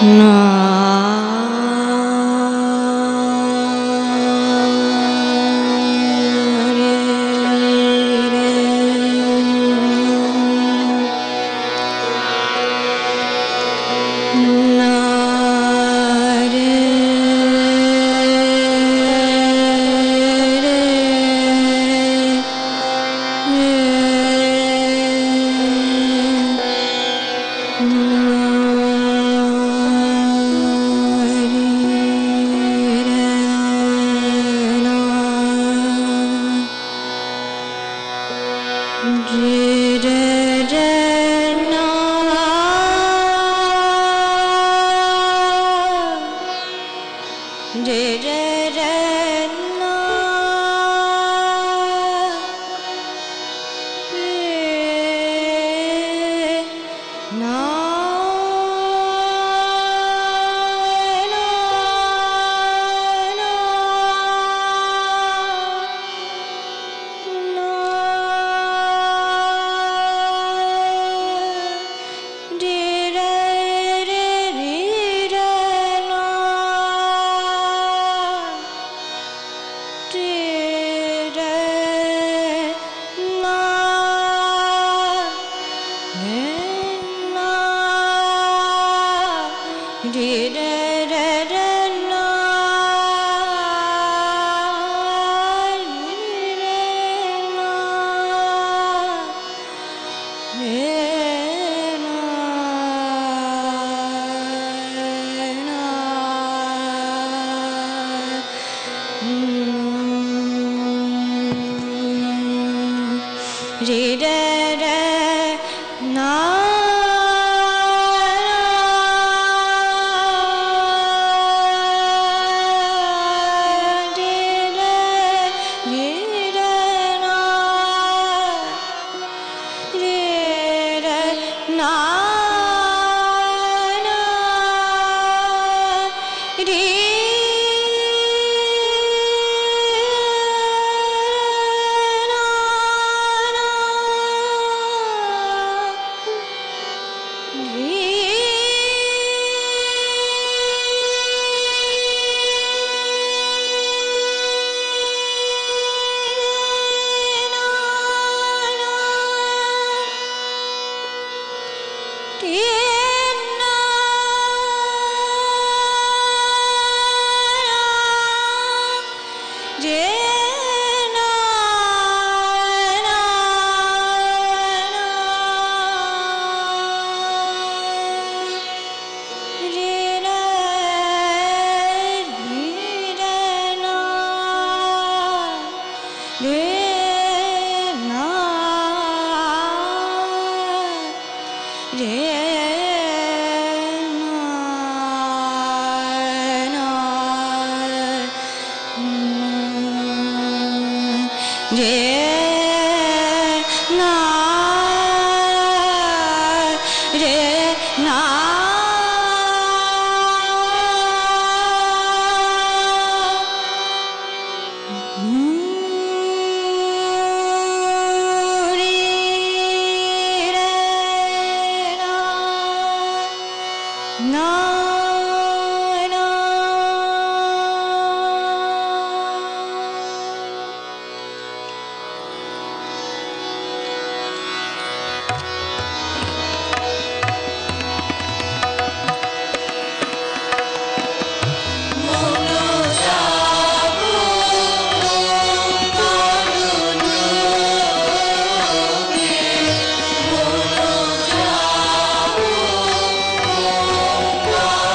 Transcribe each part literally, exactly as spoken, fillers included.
Lord.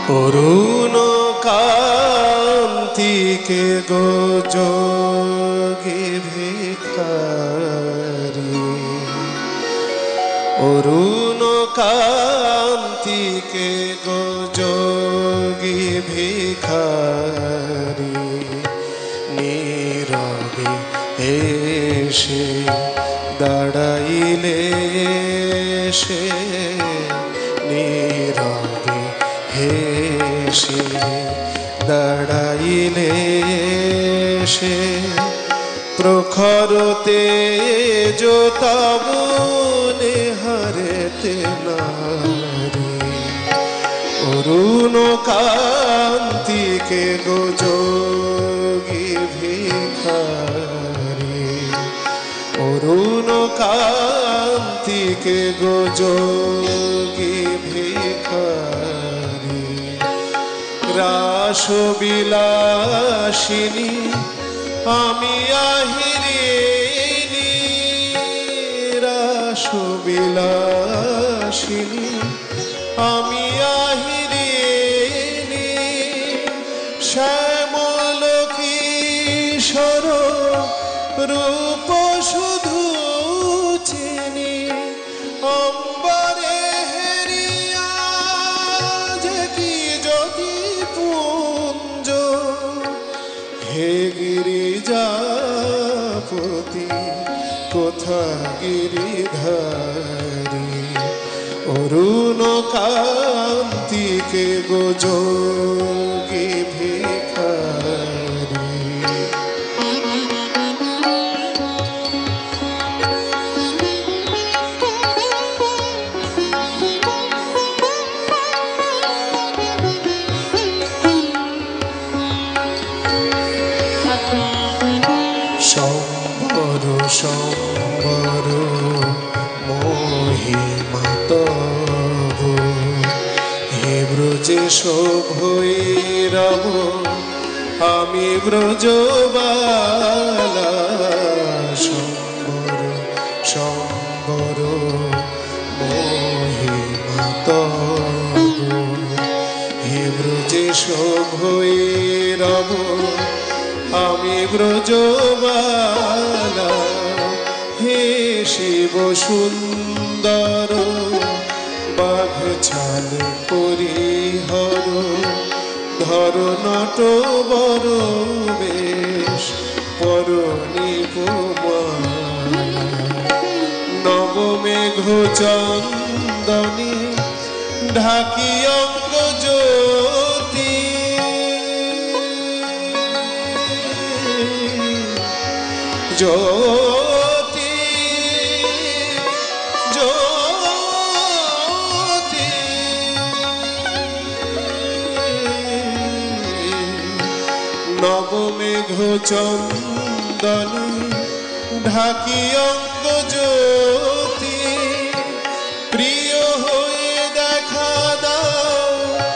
অরুণ কান্তিকে গো যোগী ভিখারি, অরুণ কান্তিকে গো যোগী ভিখারি, নীরবে এসে দাঁড়াইলে সে, নীরবে হেসে দাঁড়াইলে সে, প্রখর তেজ তব নেহারেতে নারী, অরুণ কান্তিকে গো যোগী ভিখারি, অরুণ কান্তিকে গো যোগী ভিখারি, রাসবিলাসিনী আমি আহিরিনী, রাসবিলাসিনী আমি আহিরিনী, শ্যামল কিশোর রূপ শুধু চিনি, অম্বরে হেরিয়া যে কি জ্যোতি পুঞ্জ, হে গিরিজাপতি কোথা গিরিধারী, অরুণ কান্তিকে গো যোগী ভিখারি। সম্বর সম্বর মহিমা তব, হে ব্রজে শোভৈরব আমি ব্রজবালা, সম্বর সম্বর মহিমা তব, হে ব্রজে শোভৈরব আমি ব্রজবালা, হে শিব সুন্দর বাঘ ছাল পরিহর, ধর নট বর বেশ পরনিপমালা, নবমেঘ চন্দনী ঢাকি অঙ্গ জ্যোতি, জ্যোতি জ্যোতি, নবমেঘ চন্দনী ঢাকি অঙ্গ জ্যোতি, প্রিয় হয়ে দেখা দাও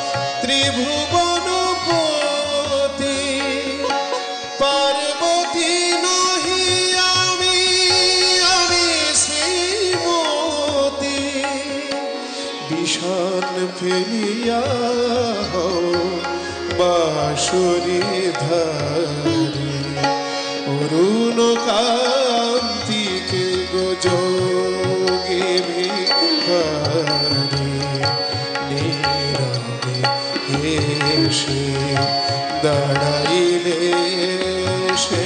ত্রিভুবনপতি, পার্বতী নহি আমি আমি শ্রীমতী, বিষণ ফেলিয়া হও বাঁশরী ধারী, অরুণ কান্তিকে গো যোগী ভিখারি, নীরবে হেসে দাঁড়াইলে সে,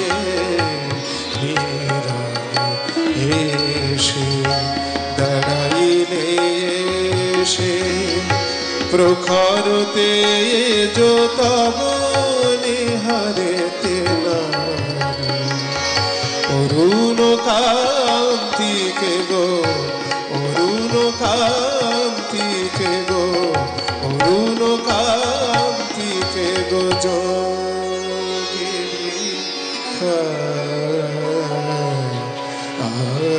নীরবে হেসে দাঁড়াইলে সে, প্রখর তেজ তব নেহারেতে নারী, অরুণ কান্তিকে গো, অরুণ কান্তিকে গো, অরুণ কান্তিকে গো যোগী ভিখারি।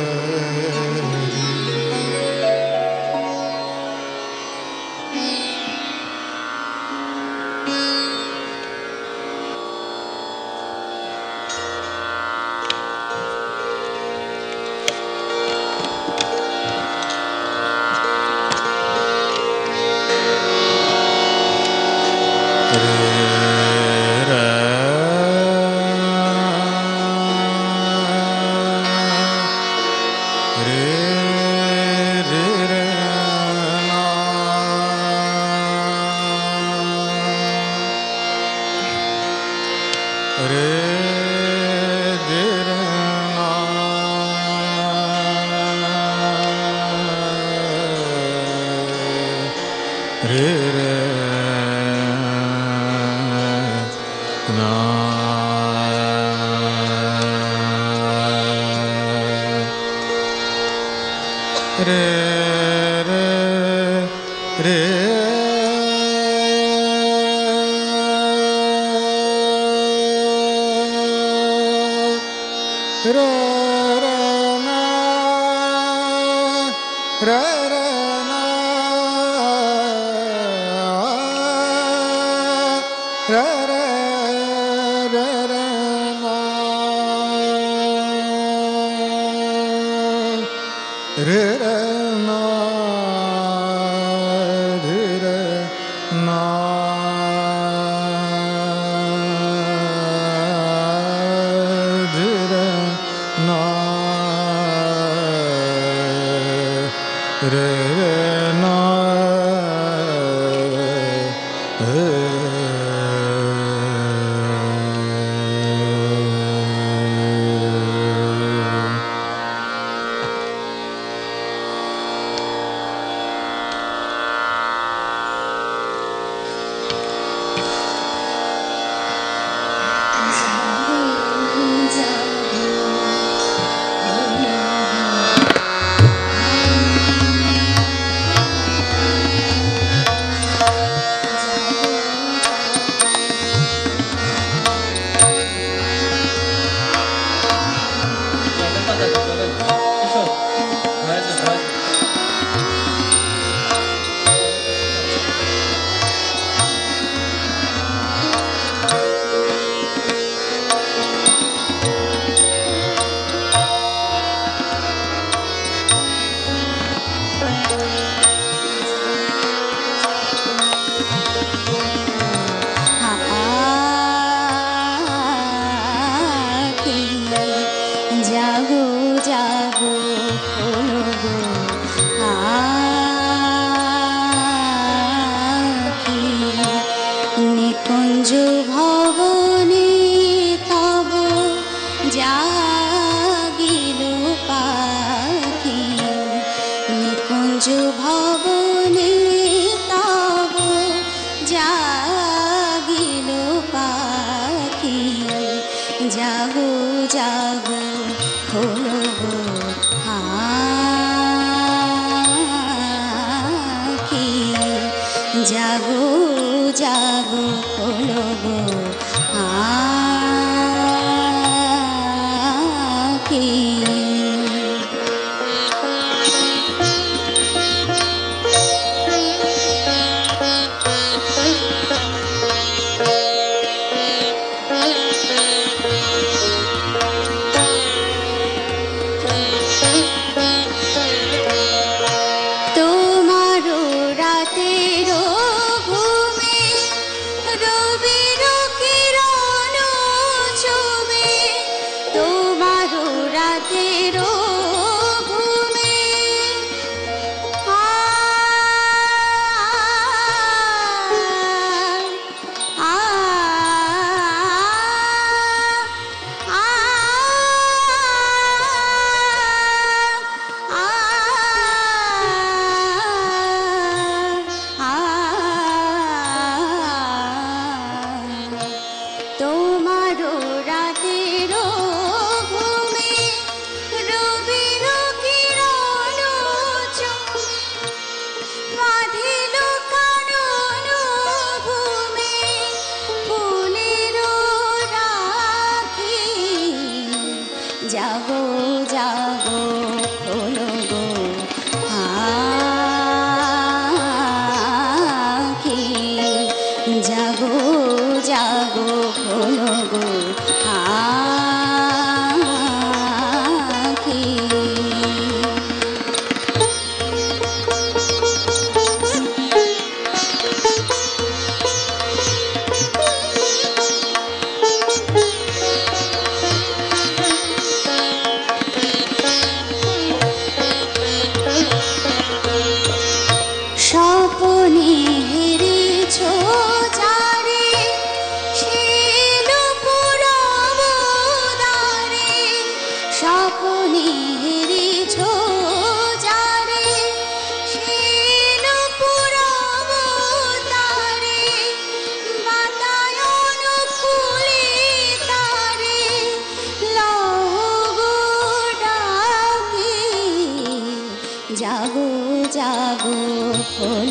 re re na re re re ra ra na ra ra na ra ra ra ra na re ra na re ra na re re na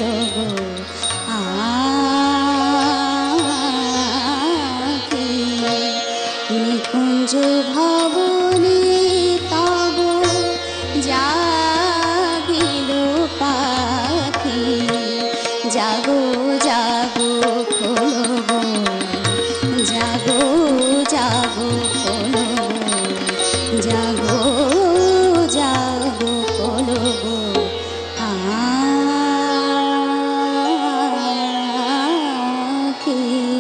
গো আখি নিকুঞ্জ ভবনে তব জাগিল পাখি জাগো জাগো খোলো গো জাগো জাগো খোলো গো জাগো জাগো খোলো গো আখি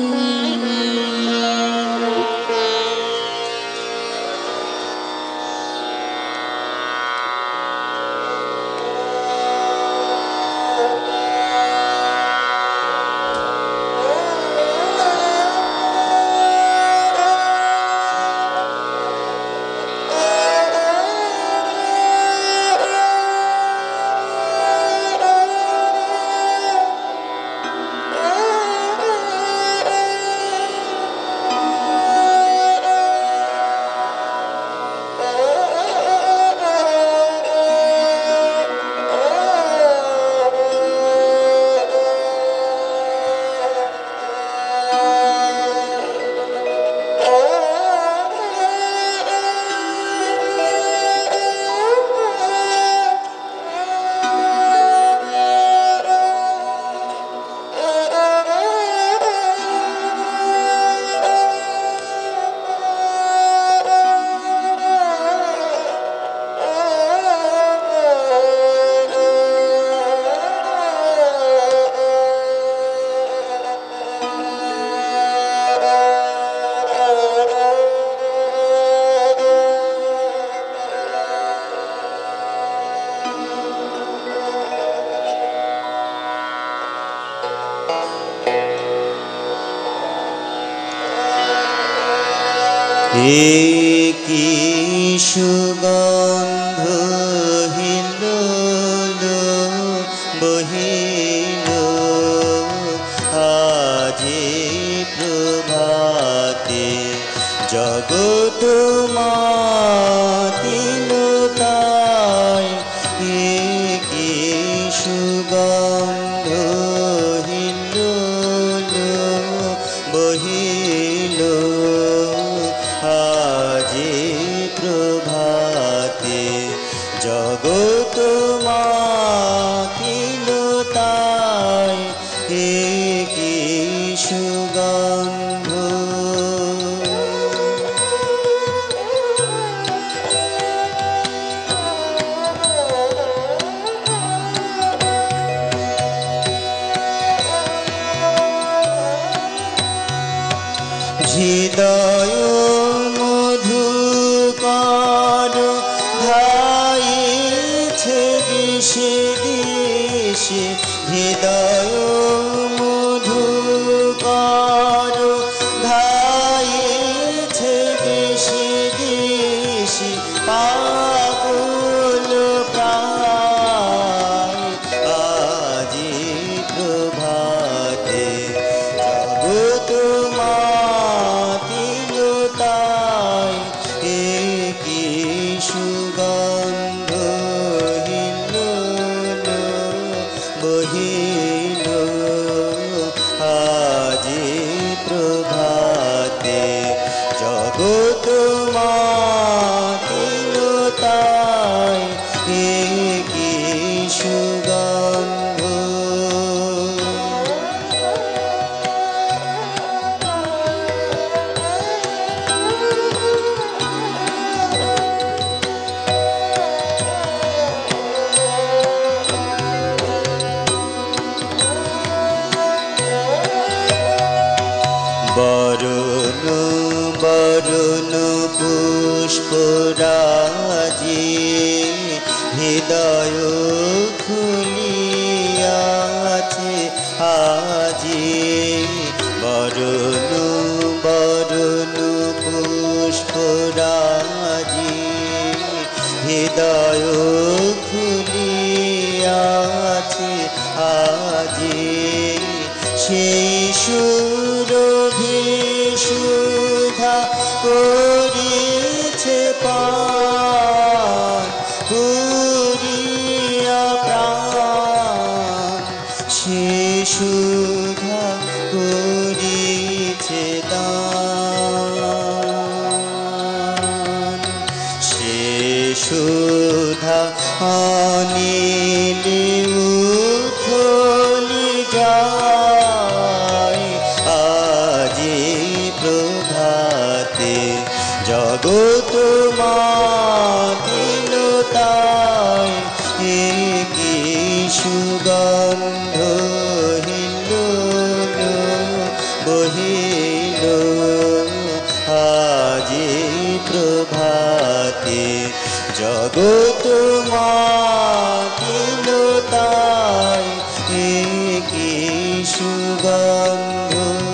কি সুগন্ধ হিলোলো বহিল আজি প্রভাতে জগৎ মাতিল তাই কি সুগন্ধ হিলোলো বহিল আজি প্রভাতে জগৎ মাতিল তাই কি সুগন্ধ হৃদয় মধুকর ধাইছে দেশে দেশে হৃদয় মধুকর ধাইছে দেশে দেশে পাগল প্রায় আজি প্রভাতে জগৎ মাতিল তাই কি সুগন্ধ হিলোলো বহিল আজি প্রভাতে জগৎ মাতিল তাই কি সুগন্ধ বরণ বরণ পুষ্পরাজি হৃদয় খুলিয়াছে আজি বরণ বরণ পুষ্পরাজি হৃদয় খুলিয়াছে আজি সেই সুরভি সুধা করিছে পান পুরিয়া প্রাণ সে সুধা করিছে দান সে সুধা অনিলে উথলি যায় আজি প্রভাতে জগৎ মাতিল তাই কি সুগন্ধ হিল বহিল আজি প্রভাতে জগৎ মাতিল তাই কি সুগন্ধ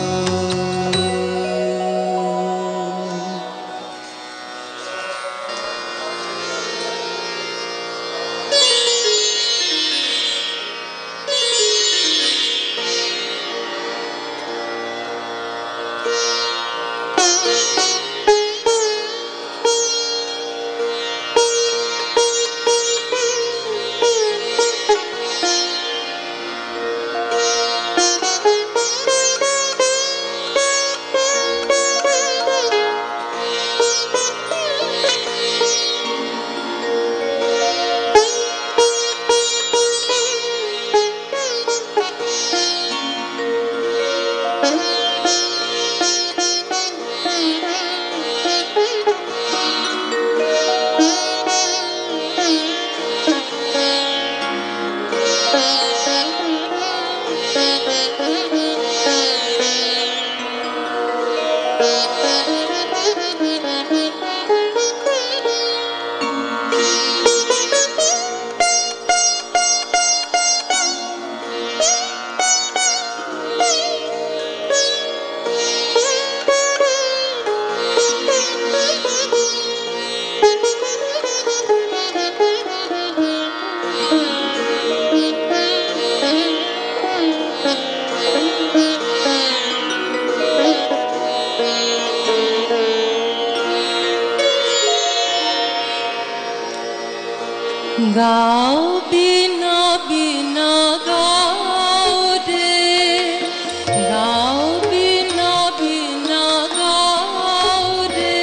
গাও বিনা বিনা গাও রে গাও বিনা বিনা গাও রে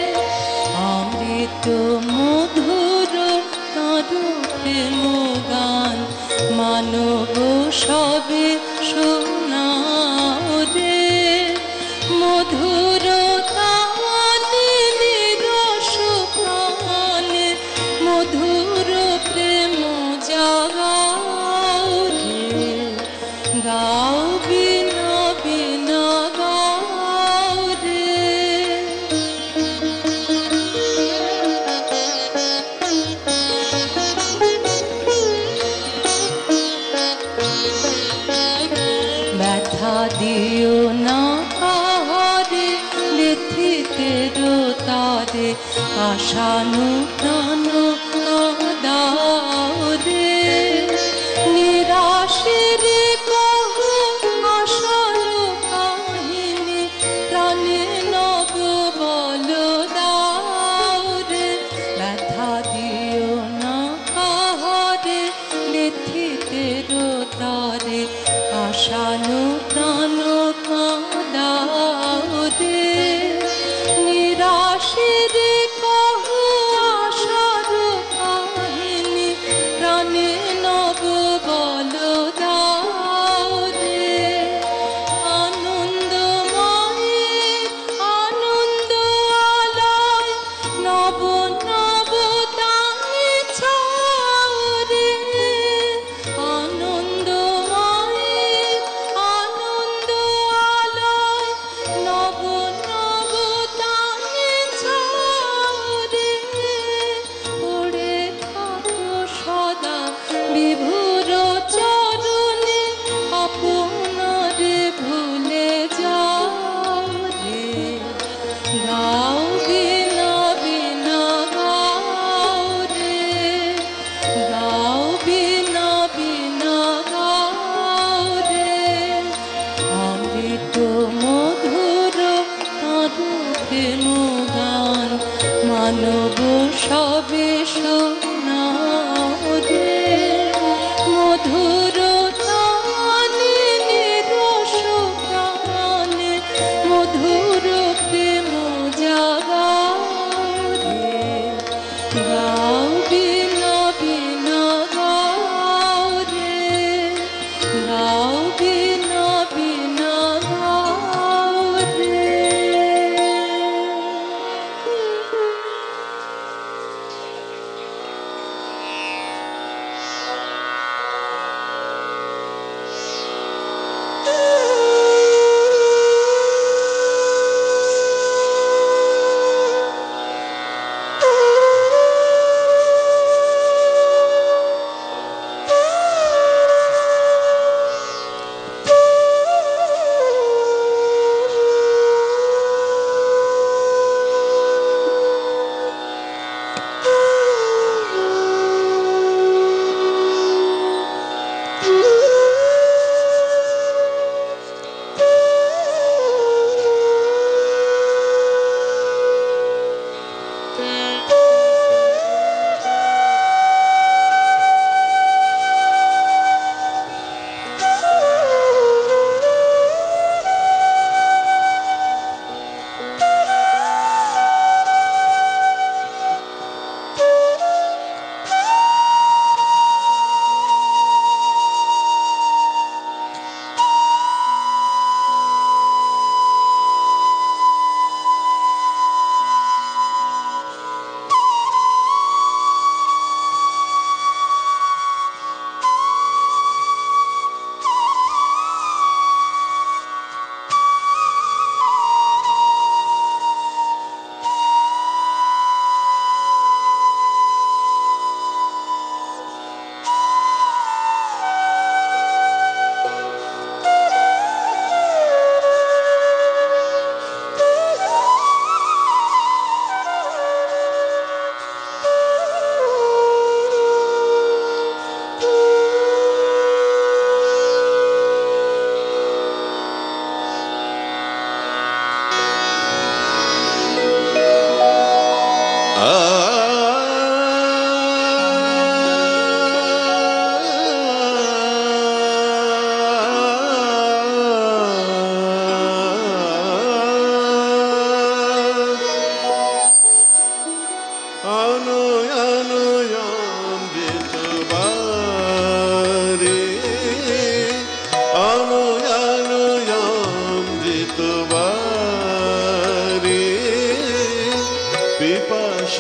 অমৃত মধুর তার প্রেম গান মানব সবে শোনাও রে মধুর কানে নিরস প্রাণে মধুর প্রেম জাগাও রে গাও বিনা বিনা গাও রে ব্যথা দিও না কাহারে ব্যথিতে তারে আশানু প্রাণ দাও রে নিরাশের কহ আশার কাহিনী প্রাণে নব বল দাও রে ব্যথা দিও না কাহারে ব্যথিতে তারে আশানু প্রাণ দাও রে নিরাশের কহ আশার কাহিনী প্রাণে নব বল দাও রে আনন্দময় আনন্দ আলয় নব নব তাঙে ছাও রে আনন্দময় আনন্দ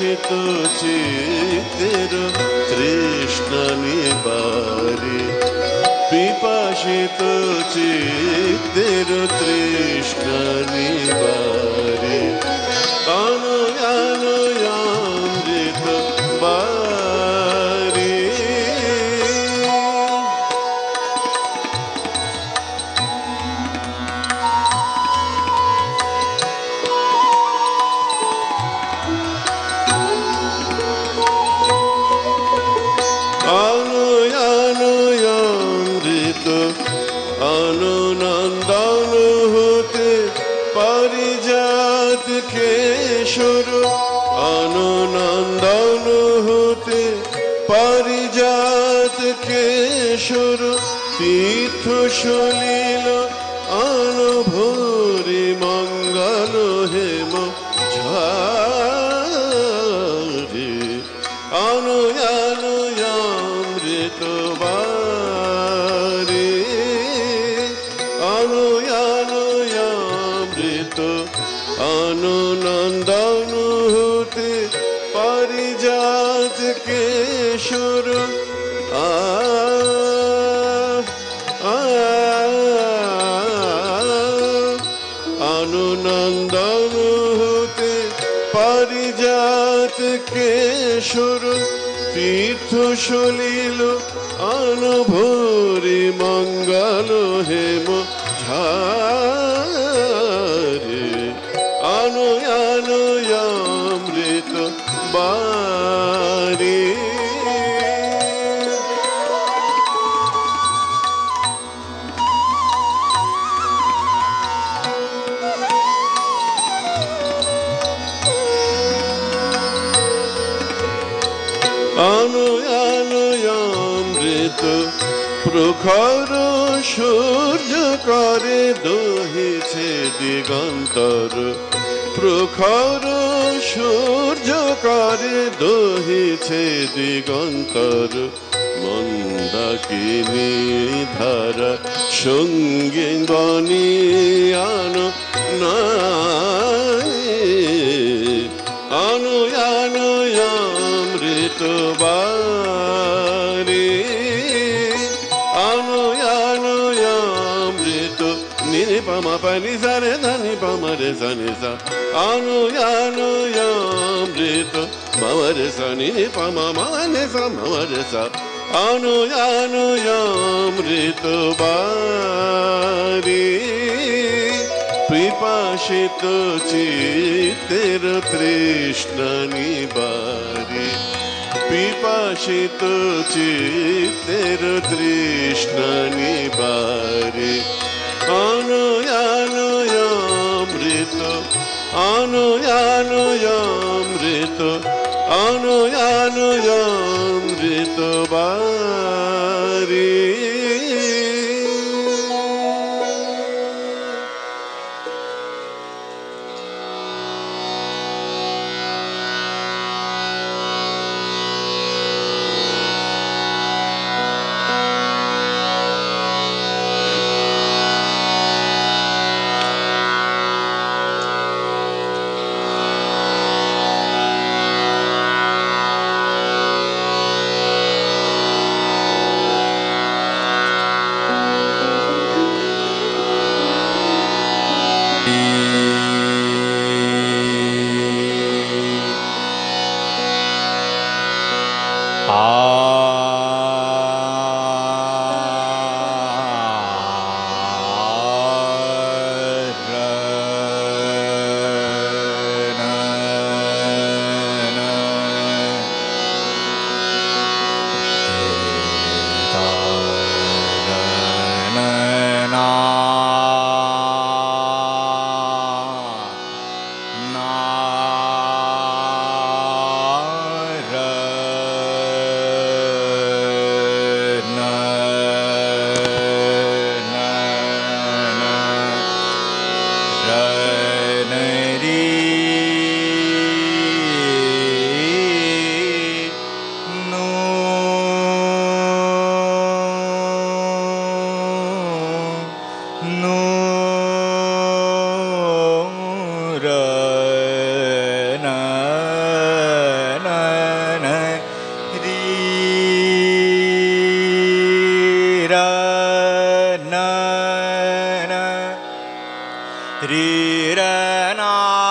পিপাসিত চিত্তের তৃষ্ণা নিবারে পিপাসিত চিত্তের তৃষ্ণা নিবারে অনুয়ানুয়ামৃত বারে অনুয়ানুয়ামৃত অনুনন্দন হতে পারিজাত কেশর অনুনন্দন হতে পারিজাত কেশর তীর্থ সলিল অনুভূরি মঙ্গল হেম ঝারে অনুয়ানুয়ামৃত বারে অনুয়ানুয়ামৃত অনুনন্দন হতে পারিজাত কেশর আ অনুনন্দন হতে পারিজাত কেশর তীর্থ সলিল অনুভূরি মঙ্গল হেম ঝারে অনুয়ানুয়ামৃত বারে অনুয়ানুয়ামৃত প্রখর সূর্য করে দহিছে দিগন্তর প্রখর সূর্য করে দহিছে দিগন্তর মন্দাকিনী ধারা সঙ্গে গনিয়ান নাই অনুয়ানুয়ামৃত বারে অনুয়ানুয়ামৃত নিপমা পানি সারে ধানি পমরে সনি সা অনুয়ানুয়ামৃত মমরে সনি নিপমা মনে সা মমরে সা অনুয়ানুয়ামৃত বারে পিপাসিত চিত্তের তৃষ্ণা নিবারে পিপাসিত চিত্তের তৃষ্ণা নিবারে অনুয়ানুয়ামৃত অনুয়ানুয়ামৃত অনুয়ানুয়ামৃত বারে ri ra na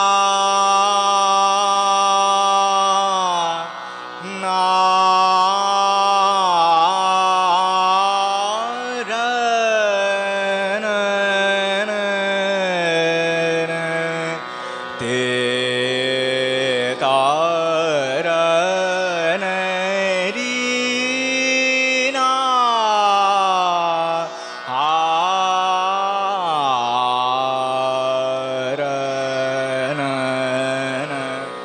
na ra na na na te ta ra na ri na a ra na na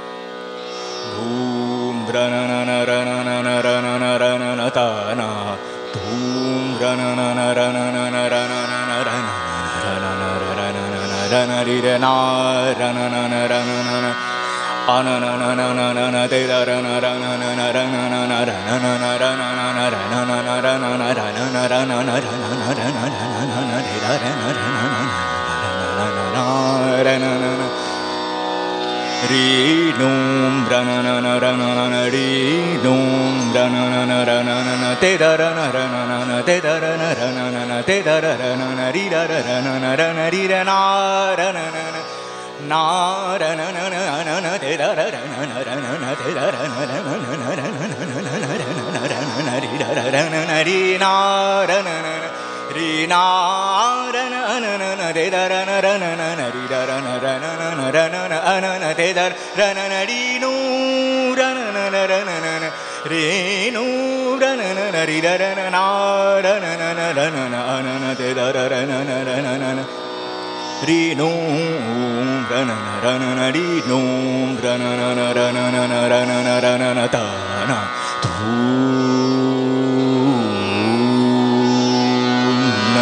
dhum ra na na na ra na na na ra na na ra na na ta na dhum ra na na na ra na na na ra na na na ra na ra na na ra na na na ra na ri ra na ra na na na ra na na na a na na na na na na na te da ra na ra na na na ra na na na ra na na na ra na na na ra na na na ra na na ra na na ra na na ra na na ra na na na na te da ra na ra na na na ra na na na ri dum ra na na na ra na na na ri dum ra na na na ra na na na te da ra na ra na na na te da ra na ra na na na te da ra ra na na ri ra ra ra na na ra na ri ra na ra na na na na ra na na na na na te da ra ra na na ra na na te da ra na ra na na na ra na na na na na ra na na ra na na ri ra ra ra na na ri na ra na na na ri na ra na na na na te da ra na ra na na na ri ra ra na ra na na na ra na na a na na te da ra na na ri nu ra na na na ra na na na ri nu ra na na na ri ra ra na na ra na na na ra na na a na na te da ra ra na na ra na na na ri nu ra na na ra na na ri nu ra na na na ra na na na ra na na ra na na ta na tu na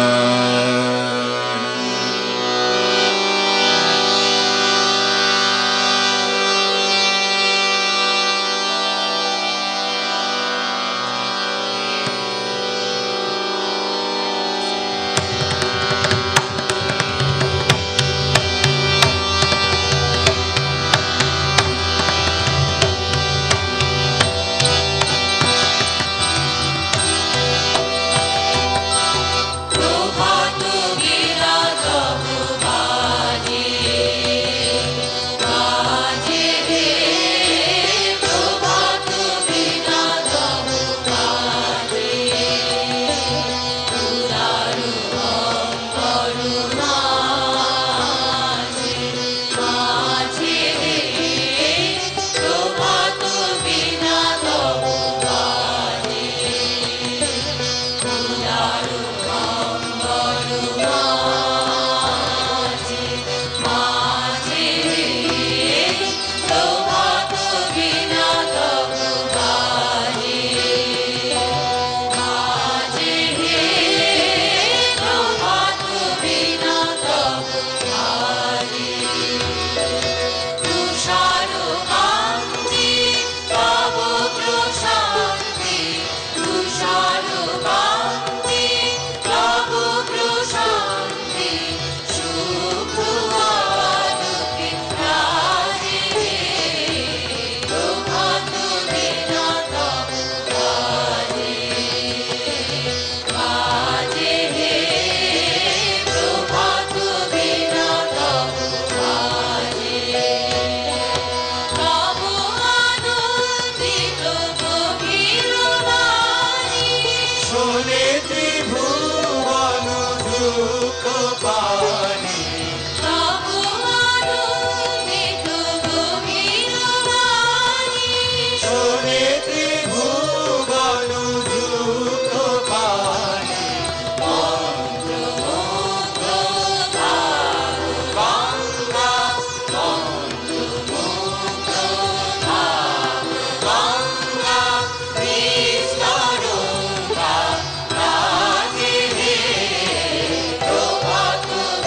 Thank you.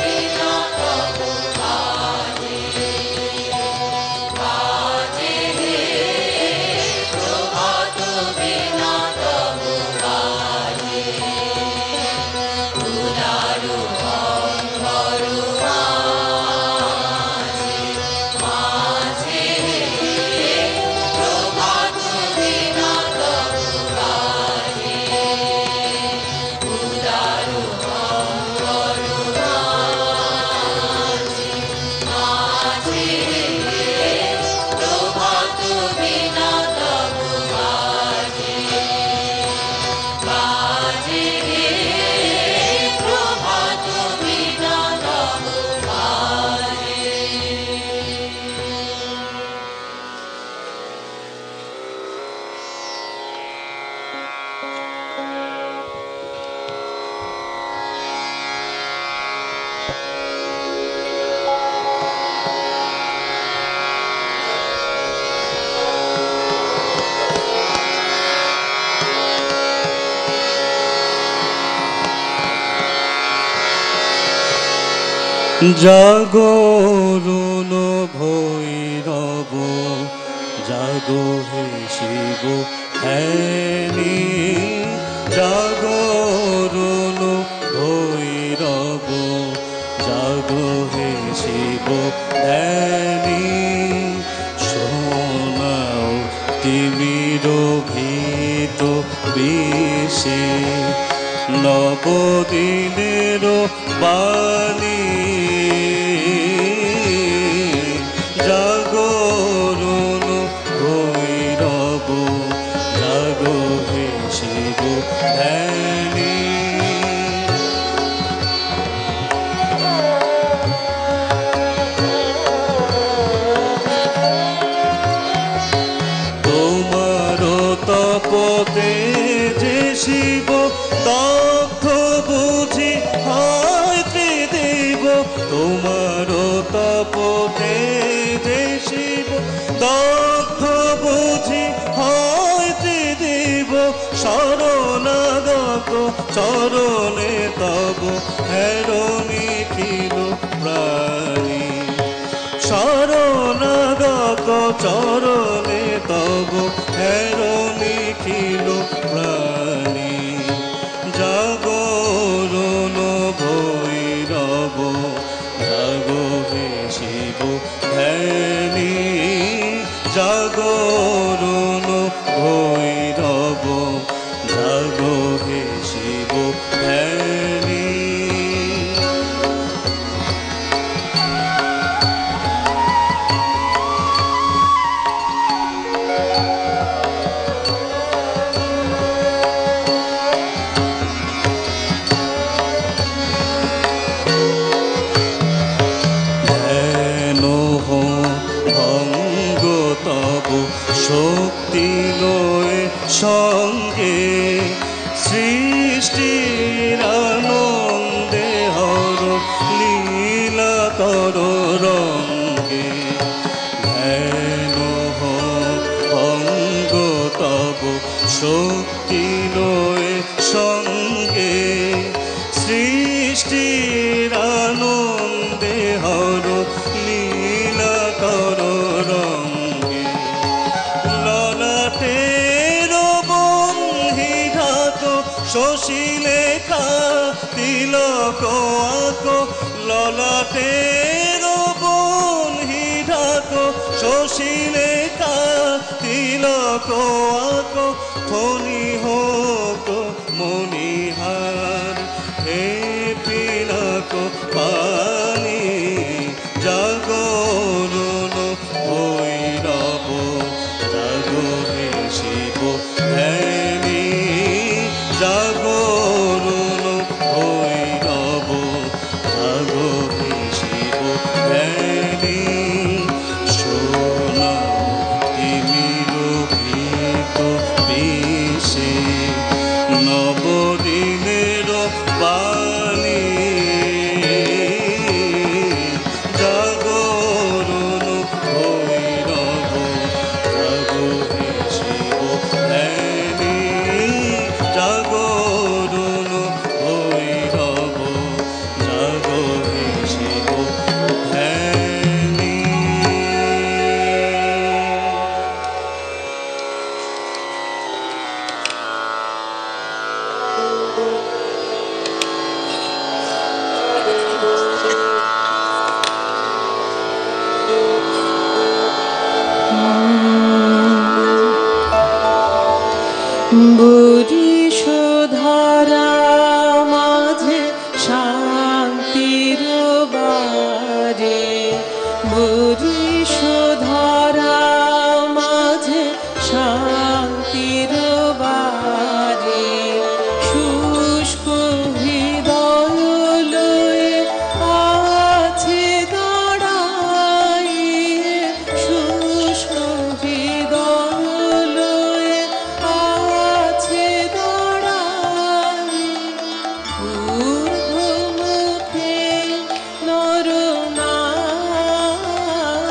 জাগরণ ভৈরব জাগো হে শিব ধ্যানী জাগরণ ভৈরব জাগো হে শিব ধ্যানী শোনাও তিমির ভীত বিষে নবদিনের বাণী জাগরণ ভৈরব জাগো হে শিব ধ্যানী তোমার তপতে যে শিব দগ্ধ বুঝি হয় ত্রিদেব তোমার তপতে যে শিব দগ্ধ বুঝি হয় ত্রিদেব শরণাগত চরণে তব হেরণি ছিল প্রাণী শরণাগত চরণে তব হেরণি ছিল প্রাণী জাগরণ ভৈরব জাগো হে শিব ধ্যানী জাগরণ ভৈরব জাগো হে শিব ধ্যানী শক্তি লয় সঙ্গে সৃষ্টির আনন্দে হর লীলা তর রঙ্গে ধ্যান ভঙ্গ তব শক্তি লয় সঙ্গে সৃষ্টির আনন্দে হর লীলা তর রঙ্গে ললাটের বন্ধিঘাত শশীলেখা তিলক আক ললাটের বন্ধিঘাত শশীলেখা তিলক আক ফণি হোক মণিহার হে পিনাক পানি জাগরণ ভৈরব জাগো হে শিব ধ্যানী জাগরণ ভৈরব জাগো হে শিব ধ্যানী শোনাও তিমির ভীত বিষে নবদিনের বাণী জাগরণ ভৈরব জাগো হে শিব ধ্যানী জাগরণ ভৈরব জাগো হে শিব ধ্যানী বরিশ ধারা মাঝে শান্তির বারে বরিশ ধারা মাঝে শান্তির বারে শুষ্ক হৃদয় লয়ে আছে দাঁড়াইয়ে শুষ্ক হৃদয় লয়ে আছে দাঁড়াইয়ে ঊর্ধ্বমুখে নরনারী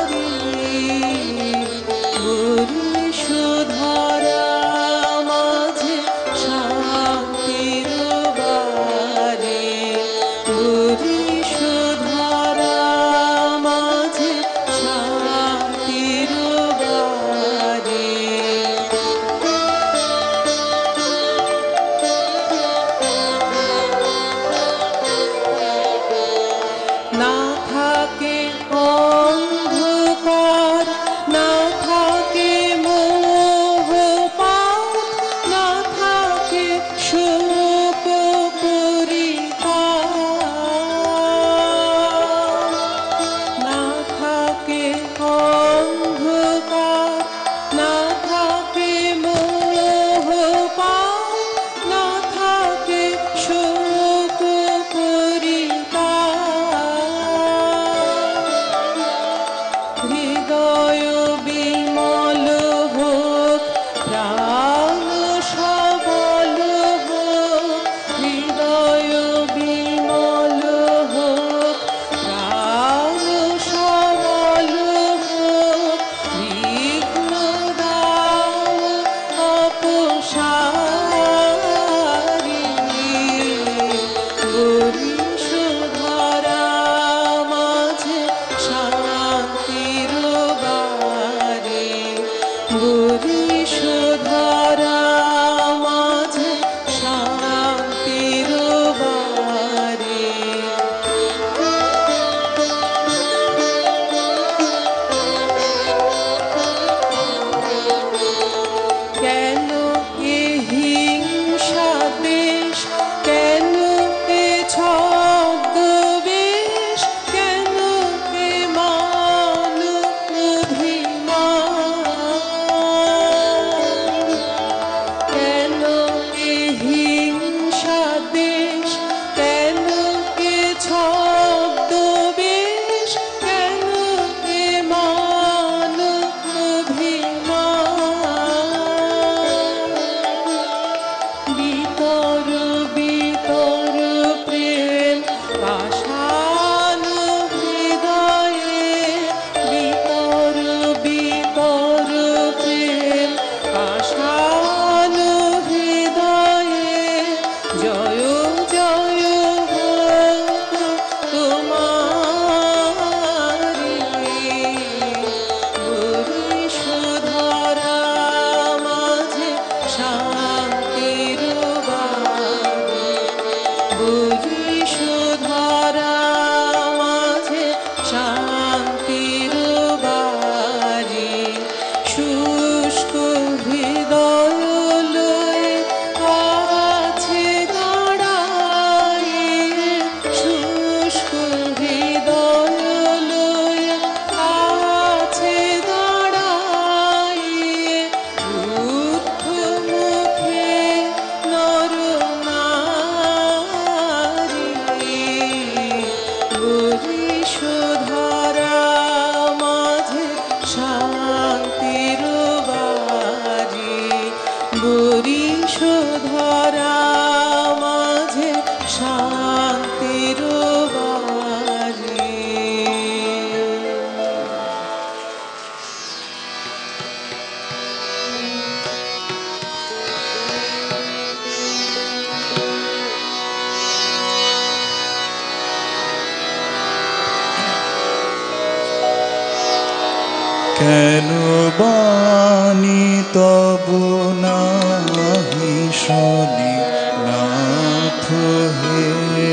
কেন বাণী তবু নাহি শুনি নাথ হে,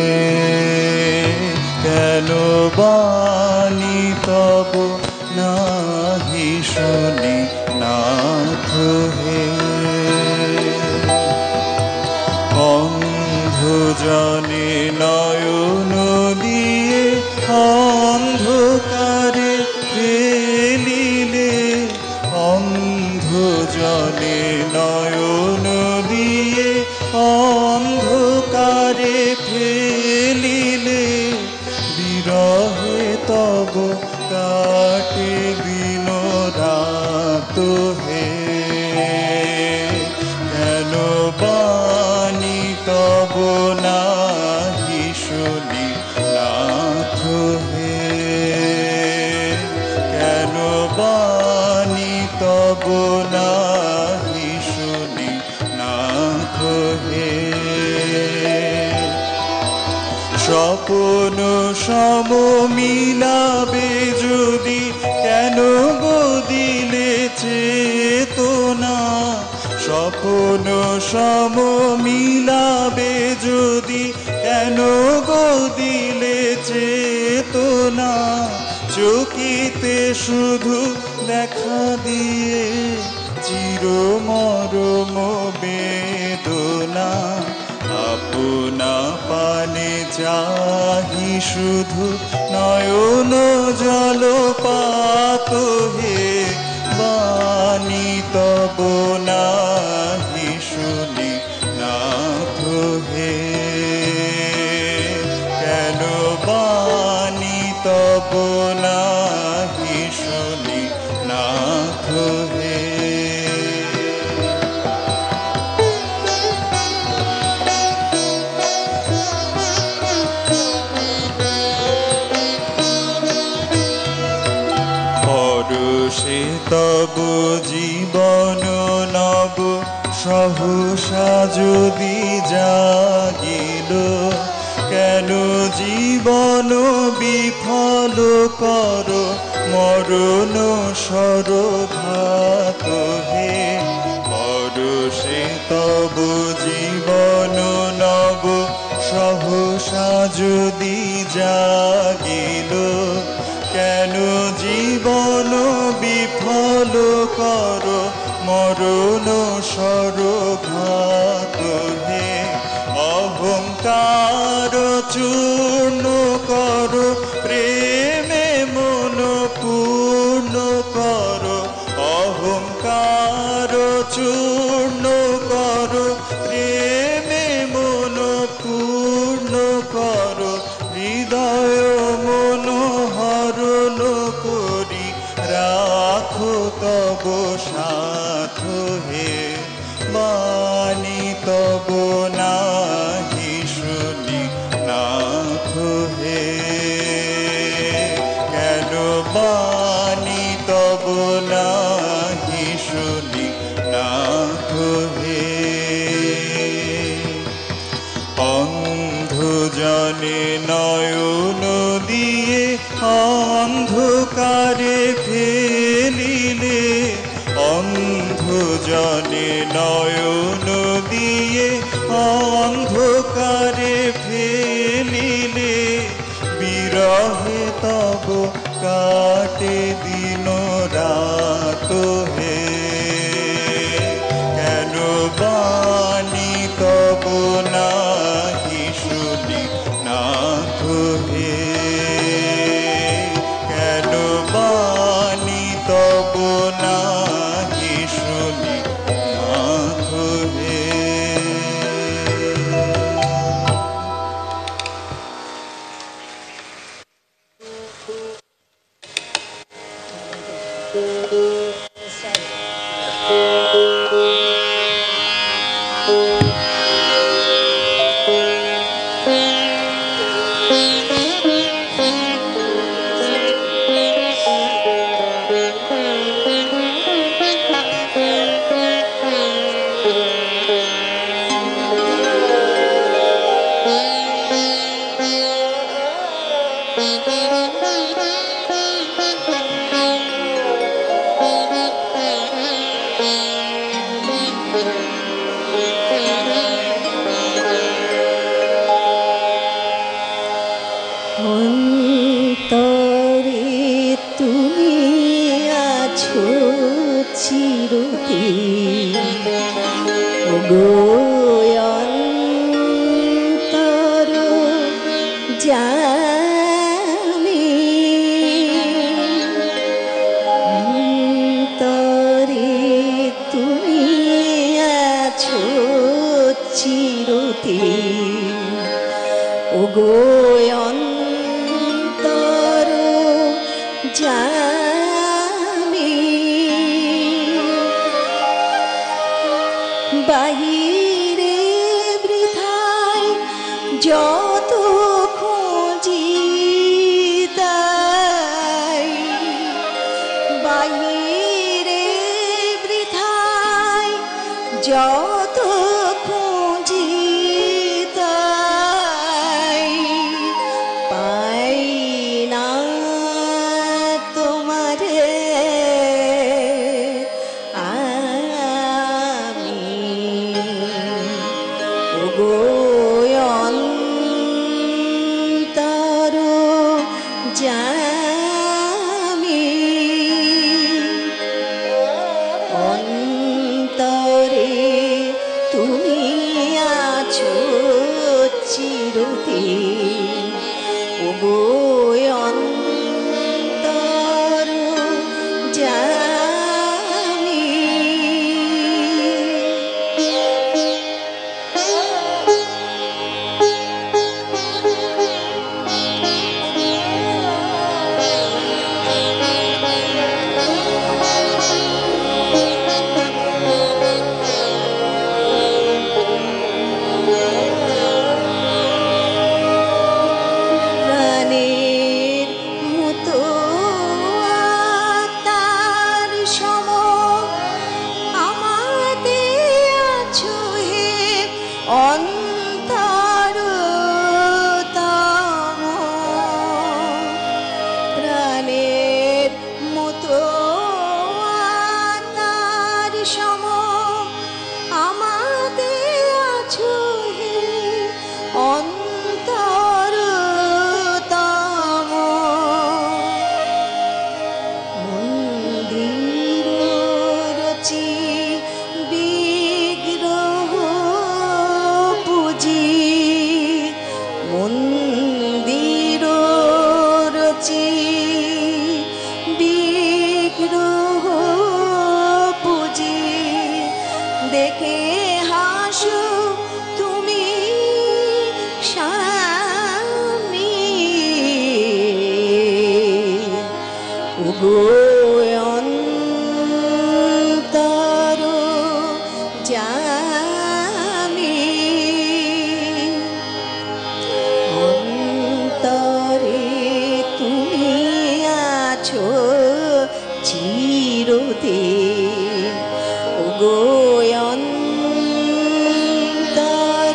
কেন বাণী তবু নাহি শুনি নাথ হে। অন্ধ জনে নয়ন দিয়ে অন্ধকারে ফেলিলে, অন্ধ জনে নয়ন দিয়ে অন্ধকারে ফেলিলে, বিরহে তব কাটে দিন রাত হে, কেন বাণী তব নাহি শুনি নাথ হে, কেন বাণী তব নাহি শুনি নাথ হে। স্বপ্ন সম মিলাবে যদি কেন গো দিলে চেতনা, স্বপ্ন সম মিলাবে যদি কেন গো দিলে চেতনা, চকিতে শুধু দেখা দিয়ে চির মরম বেদনা, আপনা পানে চাহি শুধু নয়ন জলপাত হে, বাণী তব নাহি শুনি নাথ হে, কেন বাণী তব নাহি শুনি নাথ হে। পরশে তব জীবন নব সহসা যদি জাগিল, কেন জীবন বিফল কর মরণ সরঘাত হে, পরশে তব জীবন নব সহসা যদি জাগিল, কেন জীবন বিফল কর মরণ সরঘাত হে, অহংকার চূর্ণ কর প্রেমে মন পূর্ণ কর, অহংকার চূর্ণ কর প্রেমে মন পূর্ণ কর, হৃদয় মন হরণ করি রাখো তব সাথ হে, বাণী তব নাহি শুনি নাথ হে, কেন বাণী তব নাহি শুনি নাথ হে। অন্ধ জনে নয়ন দিয়ে অন্ধকারে ফেলিলে, অন্ধ জনে নয়ন দিয়ে অন্ধকারে ফেলিলে, বিরহে তব কাটে দিন রাত হে, কেন বাণী তব নাহি শুনি নাথ হে, কেন বাণী তব নাহি শুনি নাথ হে। অন্তরে তুমি আছো চিরদিন ওগো অন্তর জামি অন্তরে তুমি আছো চিরদিন ওগো অন্তর জামি বাহিরে বৃথায় যত খুঁজি তাই বাহিরে বৃথায় যত খুঁজি তাই পাই না তোমারে আমি ওগো অন্তর জামি অন্তরে তুমি আছো চিরদিন ওগো অন্তর জামি প্রাণের মতো আত্মার সম আমাতে আছো হে অন্তরতম প্রাণের মতো আত্মার সম আমাতে আছো হে অন্তরতম মন্দির রচি বিগ্রহ পুজি মন্দির রচি বিগ্রহ পুজি দেখে হাসো তুমি স্বামী ওগো অন্তর জামি অন্তরে তুমি আছো চিরদিন ওগো অন্তর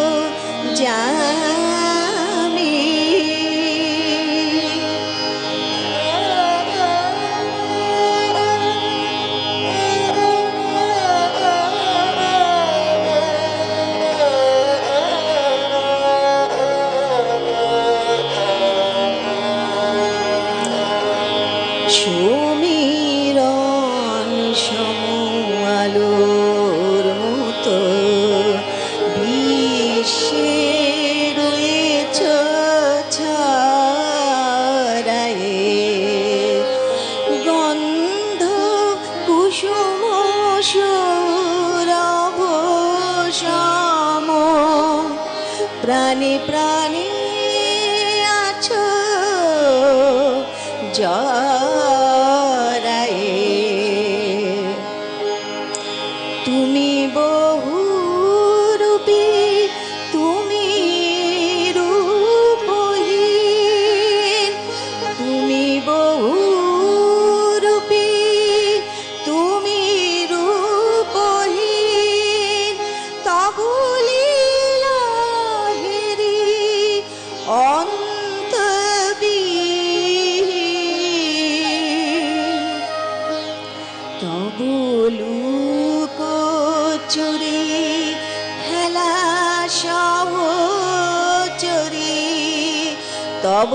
জামি সমীরণ সম আলোর মতো বিশ্বে রয়েছ ছড়ায়ে গন্ধ কুসুম সৌরভ সম প্রাণে প্রাণে আছো জরায়ে তুমি বহুরূপী তুমি রূপহীন তুমি বহুরূপী তুমি রূপহীন তবু লীলা হেরি অন্তবিহীন তব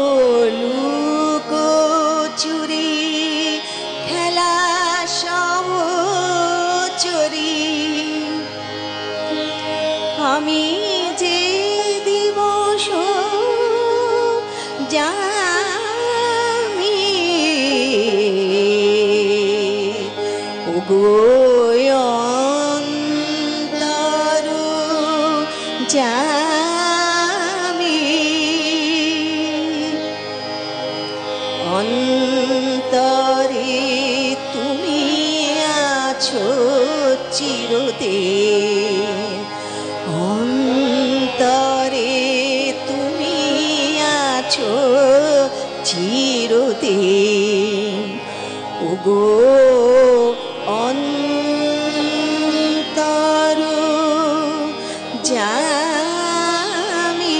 লুকোচুরি খেলা সহচরী আমি যে দিবস জামি ওগো অন্তর জামি অন্তরে তুমি আছো চিরদিন অন্তরে তুমি আছো চিরদিন ওগো অন্তর জামি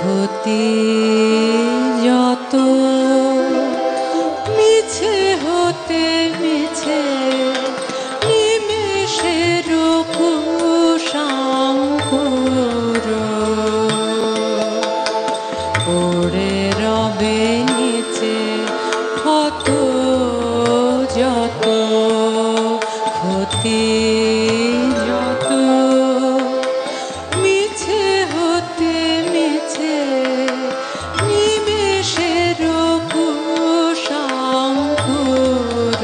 ক্ষতি যত মিছে হতে মিছে নিমেষের কুশাঙ্কুর পড়ে রবে নিচে ক্ষত যত ক্ষতি যত মিছে হতে মিছে নিমেষের কুশাঙ্কুর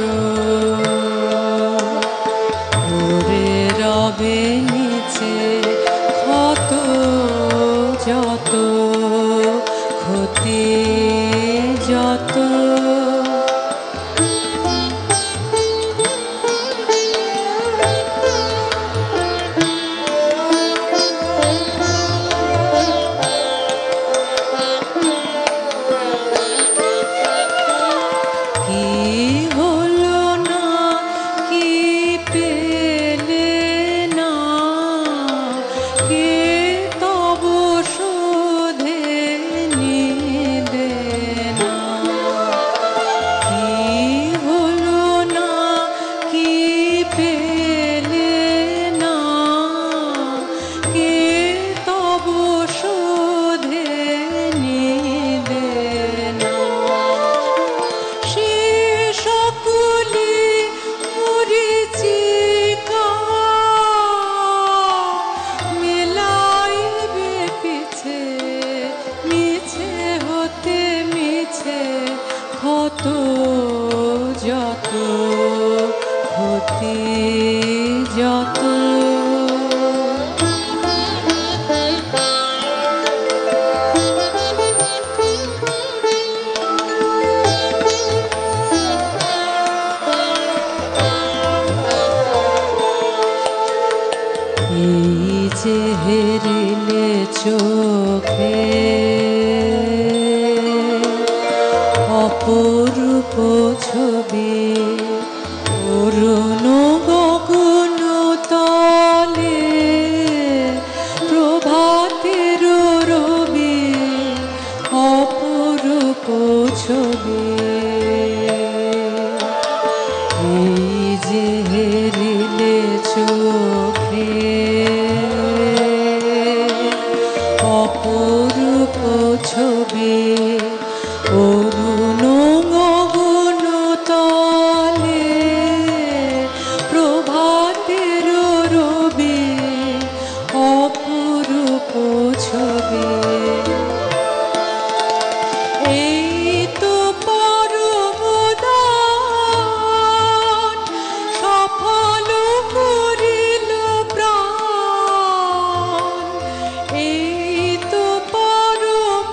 পড়ে রবে নিচে ক্ষত যত ক্ষতি যত যত ক্ষতি যত এই যে হেরিলে চোখে অপরূপ ছবি অরুণ গগন তলে প্রভাতের রবি অপরূপ ছবি এই যে হেরিলে চোখে অপরূপ ছবি অরুণ গগন তলে প্রভাতের রবি অপরূপ ছবি এই তো পরম দান সফল করিল প্রাণ এই তো পরম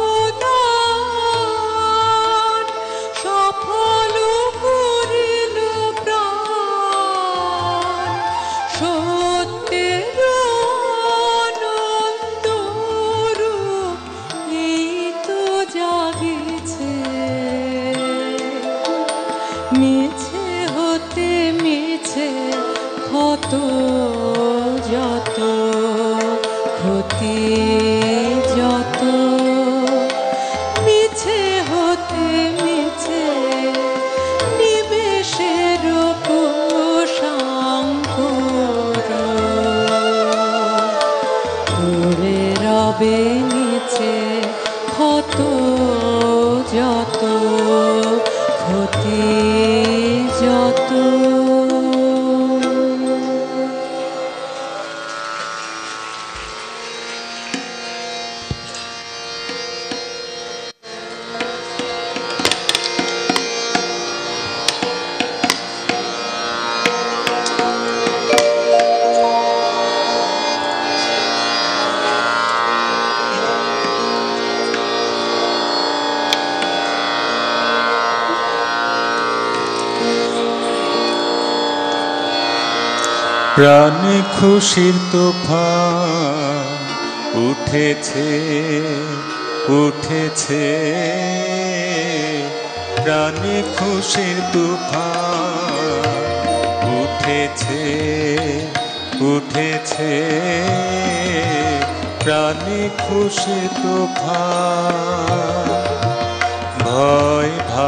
দান সফল করিল প্রাণ সত্যের আনন্দ রূপ এই তো জাগিছে মিছে হতে মিছে ক্ষত যত ক্ষতি যত মিছে হতে মিছে নিমেষের কুশাঙ্কুর পড়ে রবে নিচে ক্ষত যত ক্ষতি যত প্রাণে খুশির তুফান উঠেছে উঠেছে প্রাণে খুশির তুফান উঠেছে উঠেছে প্রাণে খুশি তুফান ভয়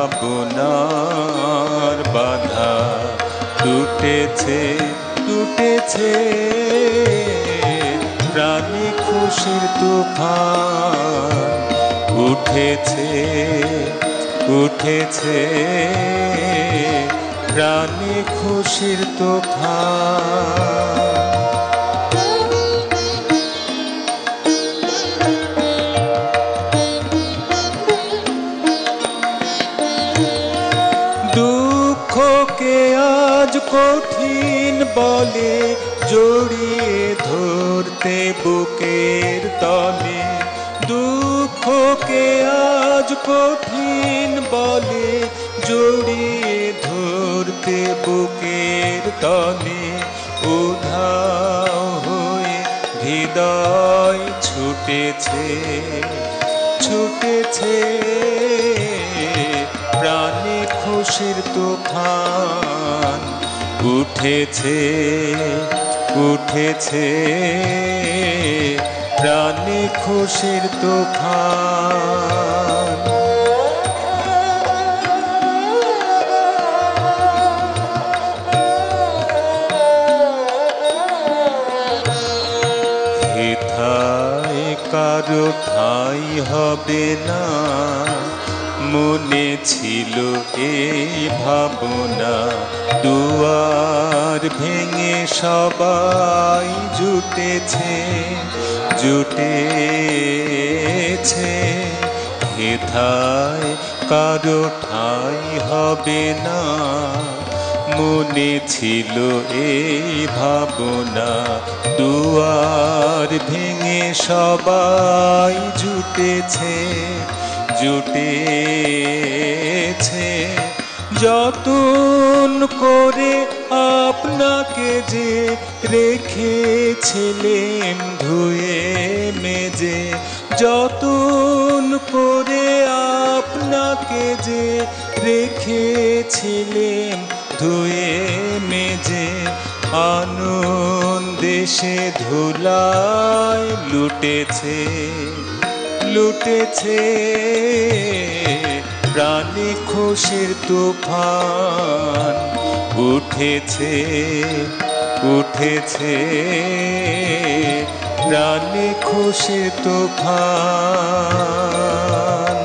ভাবনার বাধা টুটেছে টুটেছে প্রাণে খুশির তুফান উঠেছে উঠেছে প্রাণে খুশির তুফান দুঃখকে আজ কঠিন বলে জড়িয়ে ধরতে বুকের তলে দুঃখকে আজ কঠিন বলে জড়িয়ে ধরতে বুকের তলে উধাও হয়ে হৃদয় ছুটেছে ছুটেছে প্রাণে খুশির তুফান উঠেছে উঠেছে প্রাণে খুশির তুফান হেথায় কারো ঠাই হবে না মনে ছিল এই ভাবনা দুয়ার ভেঙে সবাই জুটেছে জুটেছে হেথায় কারো ঠাই হবে না মনে ছিল এই ভাবনা দুয়ার ভেঙে সবাই জুটেছে জুটেছে যতন করে আপনাকে যে রেখেছিলেম ধুয়ে মেজে যতন করে আপনাকে যে রেখেছিলেম ধুয়ে মেজে আনন্দে সে ধুলায় লুটেছে লুটেছে প্রাণে খুশির তুফান উঠেছে উঠেছে প্রাণে খুশির তুফান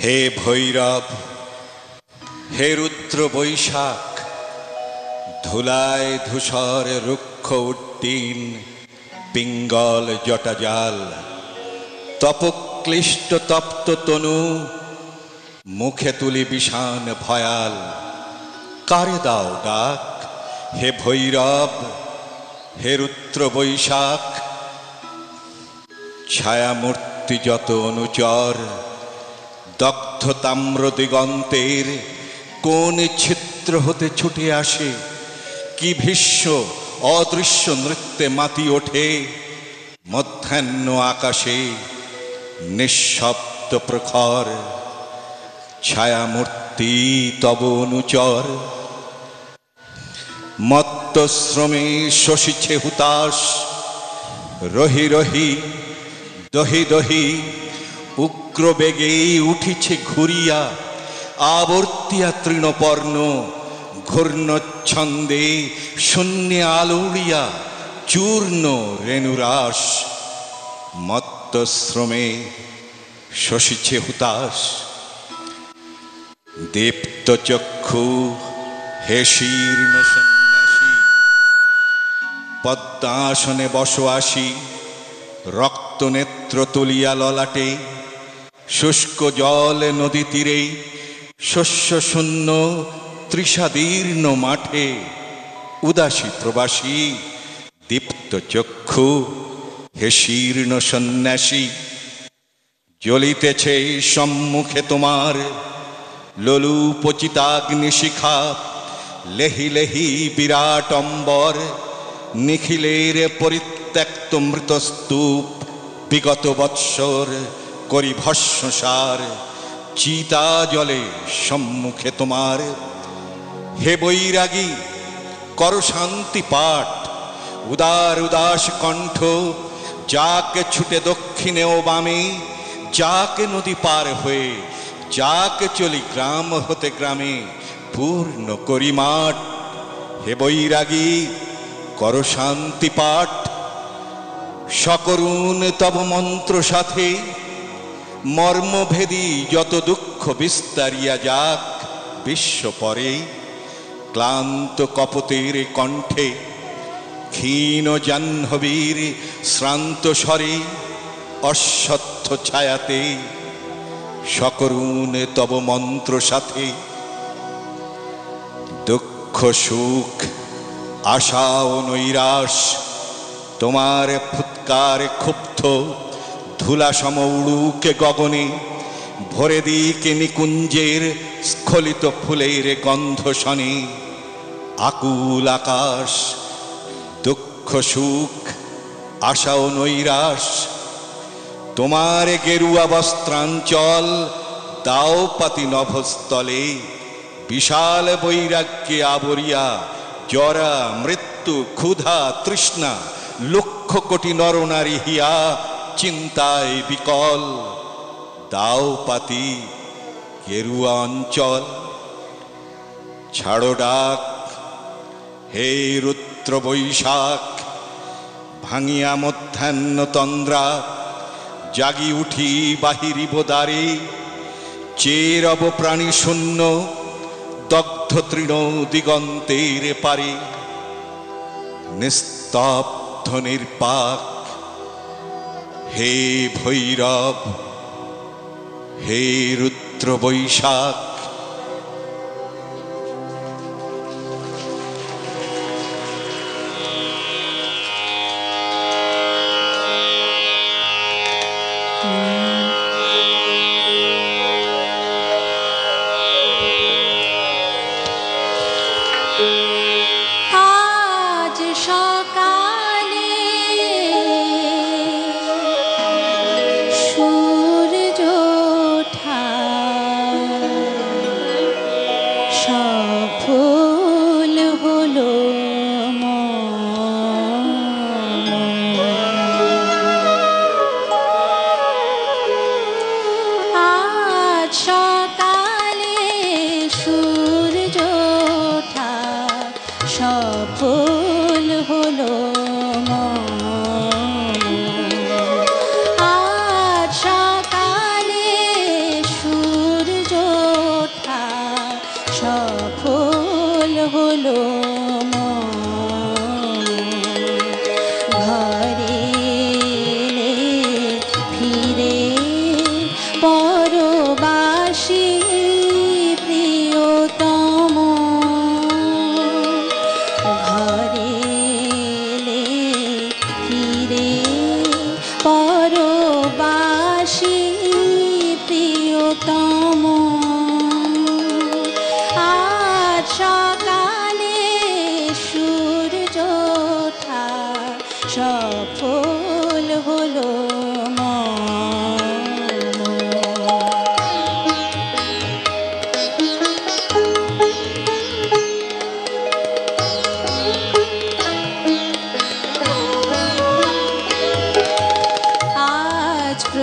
হে ভৈরব, হে রুদ্র বৈশাখ, ধুলায় ধূসর রুক্ষ উড্ডীন পিঙ্গল জটাজাল, তপক্লিষ্ট তপ্ত তনু, মুখে তুলি বিষাণ ভয়াল। কারে দাও ডাক হে ভৈরব, হে রুদ্র বৈশাখ, ছায়ামূর্তি যত অনুচর দগ্ধ তাম্র দিগন্তের কোন ছিদ্র হতে ছুটে আসে, কি ভীষ্ম অদৃশ্য নৃত্যে মাতি ওঠে মধ্যাহ্ন আকাশে নিঃশব্দ প্রখর। ছায়ামূর্তি তব অনুচর মত্তশ্রমে শশিছে হুতাশ, রহি রহি দহি দহি উগ্র বেগে উঠিছে ঘুরিয়া, আবর্তিয়া তৃণপর্ণ ঘূর্ণচ্ছন্দে শূন্যে আলোড়িয়া চূর্ণ রেণুরাস। মত্তশ্রমে শশিছে হুতাশ, দীপ্ত চক্ষু হে শীর্ণ সন্ন্যাসী, পদ্মাসনে বসবাসী রক্ত নেত্র তুলিয়া ললাটে, শুষ্ক জল নদী তীরে শস্য শূন্য তৃষাদীর্ণ মাঠে, উদাসী প্রবাসী দীপ্ত চক্ষু হে শীর্ণ সন্ন্যাসী। জ্বলিতেছে সম্মুখে তোমার লোলুপচিতাগ্নি শিখা, লেহি লেহি বিরাট অম্বর, নিখিলের পরিত্যক্ত মৃতস্তূপ, বিগত বৎসর করি ভস্মসার। চিতা জলে সম্মুখে তোমার, হে বৈরাগী কর শান্তি পাঠ, উদার উদাস কণ্ঠ যাকে ছুটে দক্ষিণে ও বামে, যাকে নদী পার হয়ে যাকে চলি গ্রাম হতে গ্রামে, পূর্ণ করি মাঠ। হে বৈরাগী কর শান্তি পাঠ, সকরুণ তব মন্ত্র সাথে মর্মভেদী যত দুঃখ বিস্তারিয়া যাক বিশ্ব পরে। ক্লান্ত কপতের কণ্ঠে ক্ষীণ জাহ্নবীর শ্রান্ত স্বরে, অশ্বত্থ ছায়াতে সকরুণ তব মন্ত্র সাথে। দুঃখ সুখ আশা ও নৈরাশ তোমার ফুৎকার ক্ষুব্ধ ধুলা সম উড়ুকে গগনে, ভরে দিকে নিকুঞ্জের স্খলিত ফুলের গন্ধ শনে। আকুল আকাশ দুঃখ সুখ আশা ও নৈরাশ তোমার গেরুয়া বস্ত্রাঞ্চল, দাও পাতি নভস্থলে। বিশাল বৈরাগ্যে আবরিয়া জরা মৃত্যু ক্ষুধা তৃষ্ণা, লক্ষ কোটি নরনারী হিয়া চিন্তায় বিকল। দাও পাতি গেরুয়া অঞ্চল, ছাড়ো ডাক হে রুদ্র বৈশাখ, ভাঙিয়া মধ্যাহ্ন তন্দ্রা জাগি উঠি বাহিরিব দ্বারে। চেরব প্রাণী শূন্য দগ্ধ তৃণ দিগন্তের পারে, নিস্তব্ধ নির্পাক হে ভৈরব, হে রুদ্র বৈশাখ। আজ সকালে সূর্য ওঠা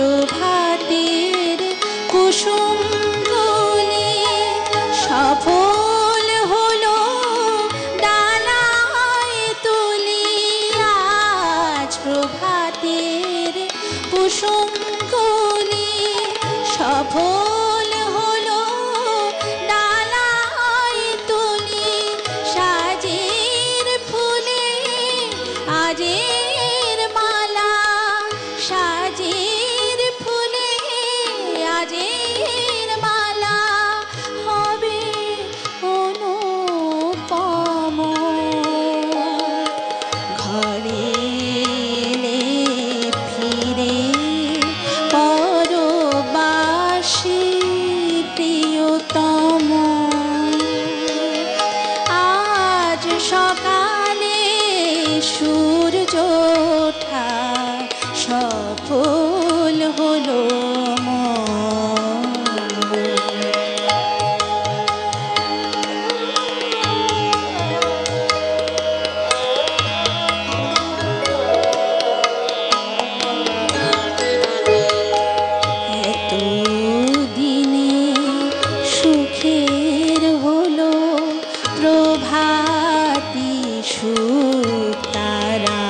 প্রভাতের কুসুম কলি সফল হলো ডালায় তুলি আজ প্রভাতের কুসুম কলি সফল হলো ডালায় তুলি সাজের ফুলে আজের মালা সাজের ফুলে আজের মালা হবে অনুপম ঘরে এলে ফিরে পরবাসী প্রিয়তম আজ সকালে সূর্য ওঠা সফল হলো এত দিনে সুখের হলো প্রভাতী সুখ তারা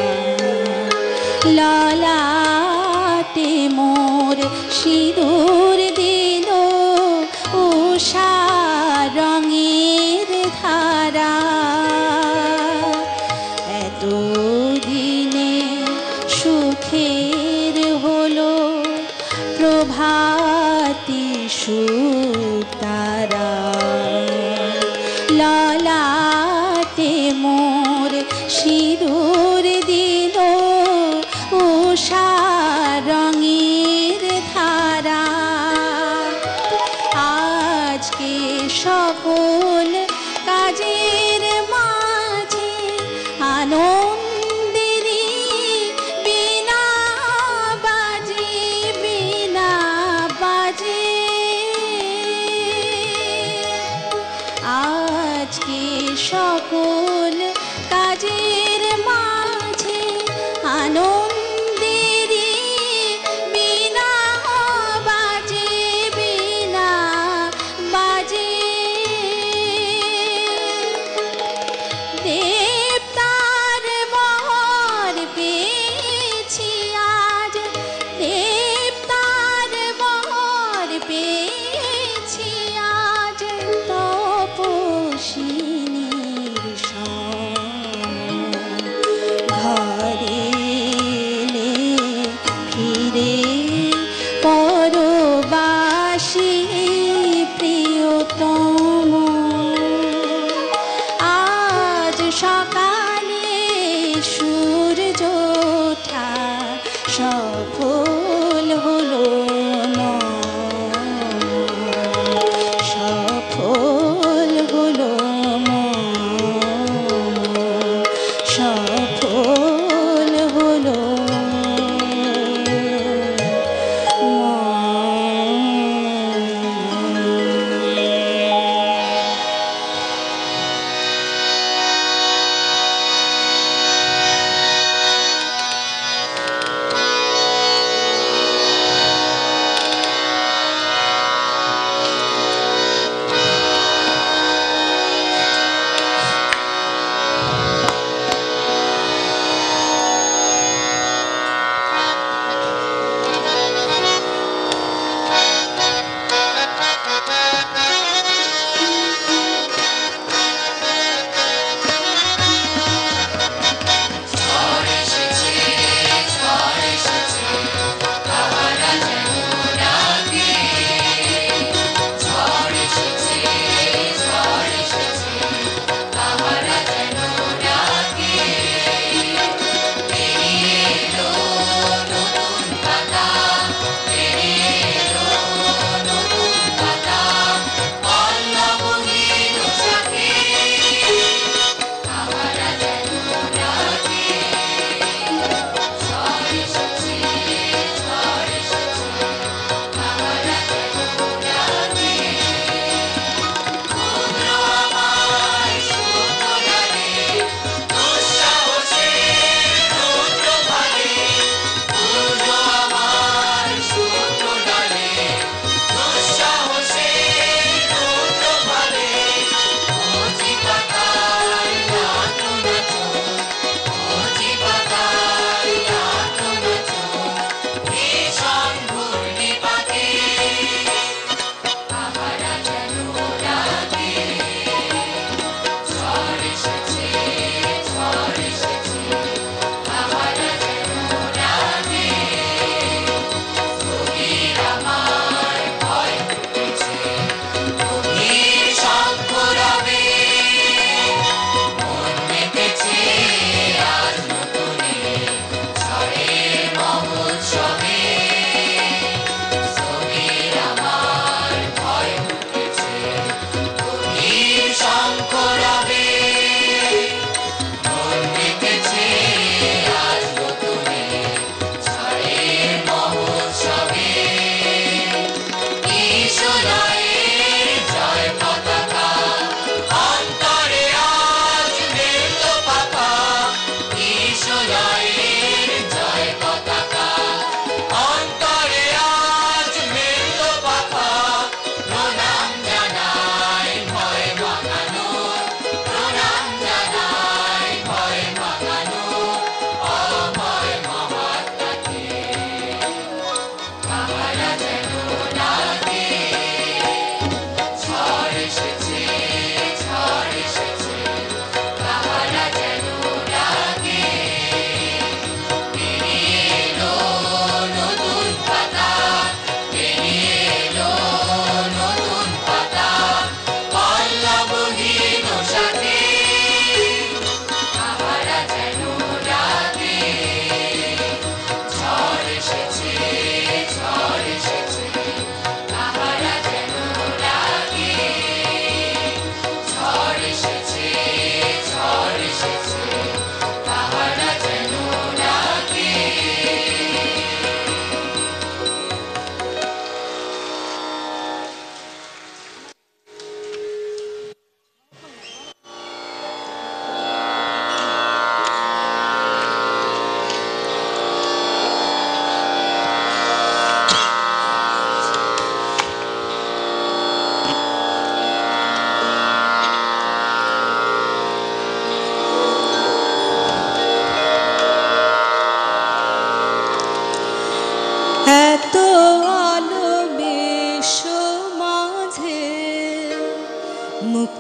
ললাটে মোর সিঁদুর দিল উষা রঙের ধারা এত দিনে সুখের হলো প্রভাতী সুখ তারা ললাটে মোর সিঁদুর দিল উষা রঙের ধারা আজকে সকল কাজের মাঝে আনন্দেরই বিনা বাজে বিনা বাজে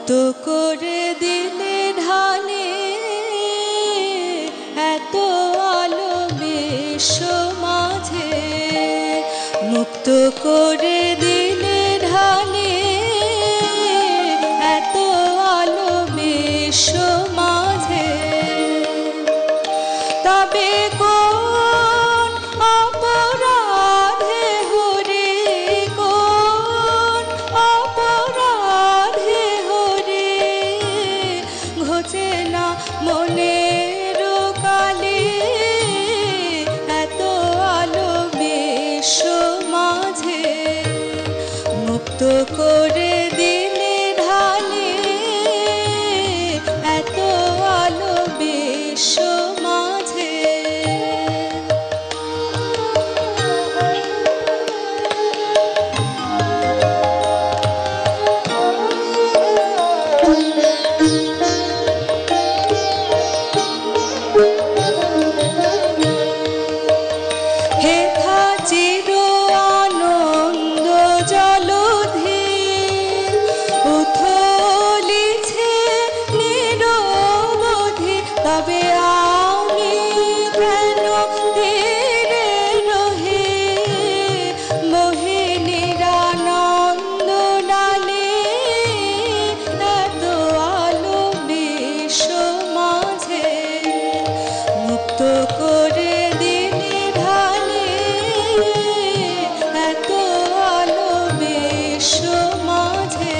মুক্ত করে দিলে ঢালে এত আলো বিশ্ব মাঝে, মুক্ত করে দিলে ঢালে এত আলো বিশ্ব মাঝে। তবে কোন অপরাধে হরে, কোন অপরাধে হরে ঘোচে না মনের কালে এত আলো বিশ্ব মাঝে, মুক্ত করে দিলে ঢালে এত আলো বিশ্ব মাঝে। হেথা চির আনন্দ জলধি উথলিছে নিরবধি, তবে আমি কেন ধীরে রহি মোহিনীর আনন্দ ডালে এত আলো বিশ্ব মাঝে, মুক্ত করে দিলে ঢালে এত আলো বিশ্ব মাঝে।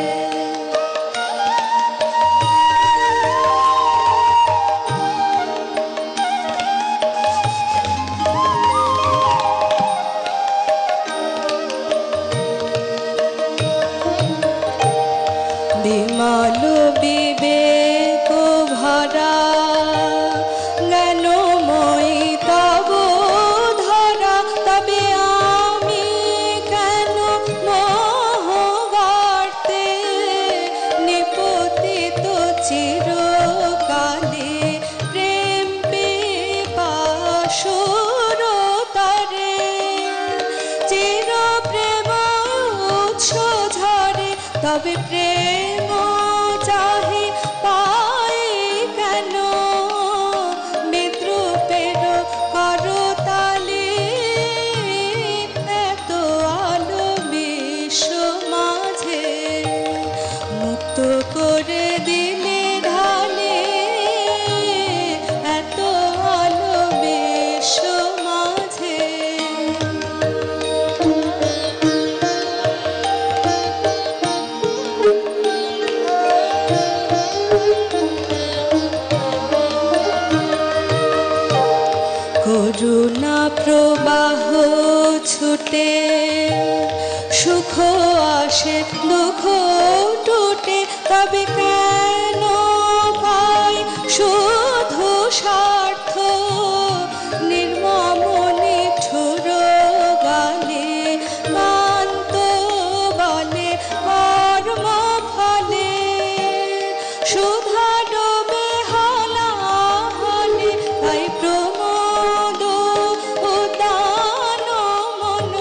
বিমল বিবেক ভরা জ্ঞানময়ী তব ধরা, তবে আমি কেন মোহ গর্তে নিপতিত চিরকালে প্রেম পিপাসুর তরে, চির প্রেম উৎস ঝরে, তবে প্রেম চাহি পাই কেন বিদ্রুপের করতালে এত আলো বিশ্ব মাঝে, মুক্ত করে দিলে ঢালে এত আলো বিশ্ব মাঝে। করুণা প্রবাহ ছুটে সুখ আসে দুঃখ টুটে, তবে কেন পাই শুধু স্বার্থ নির্মম নিঠুর গালে, কান্ত বলে কর্ম ফলে সুধা ডোবে হলা হলে, তাই প্রমোদ উদান মন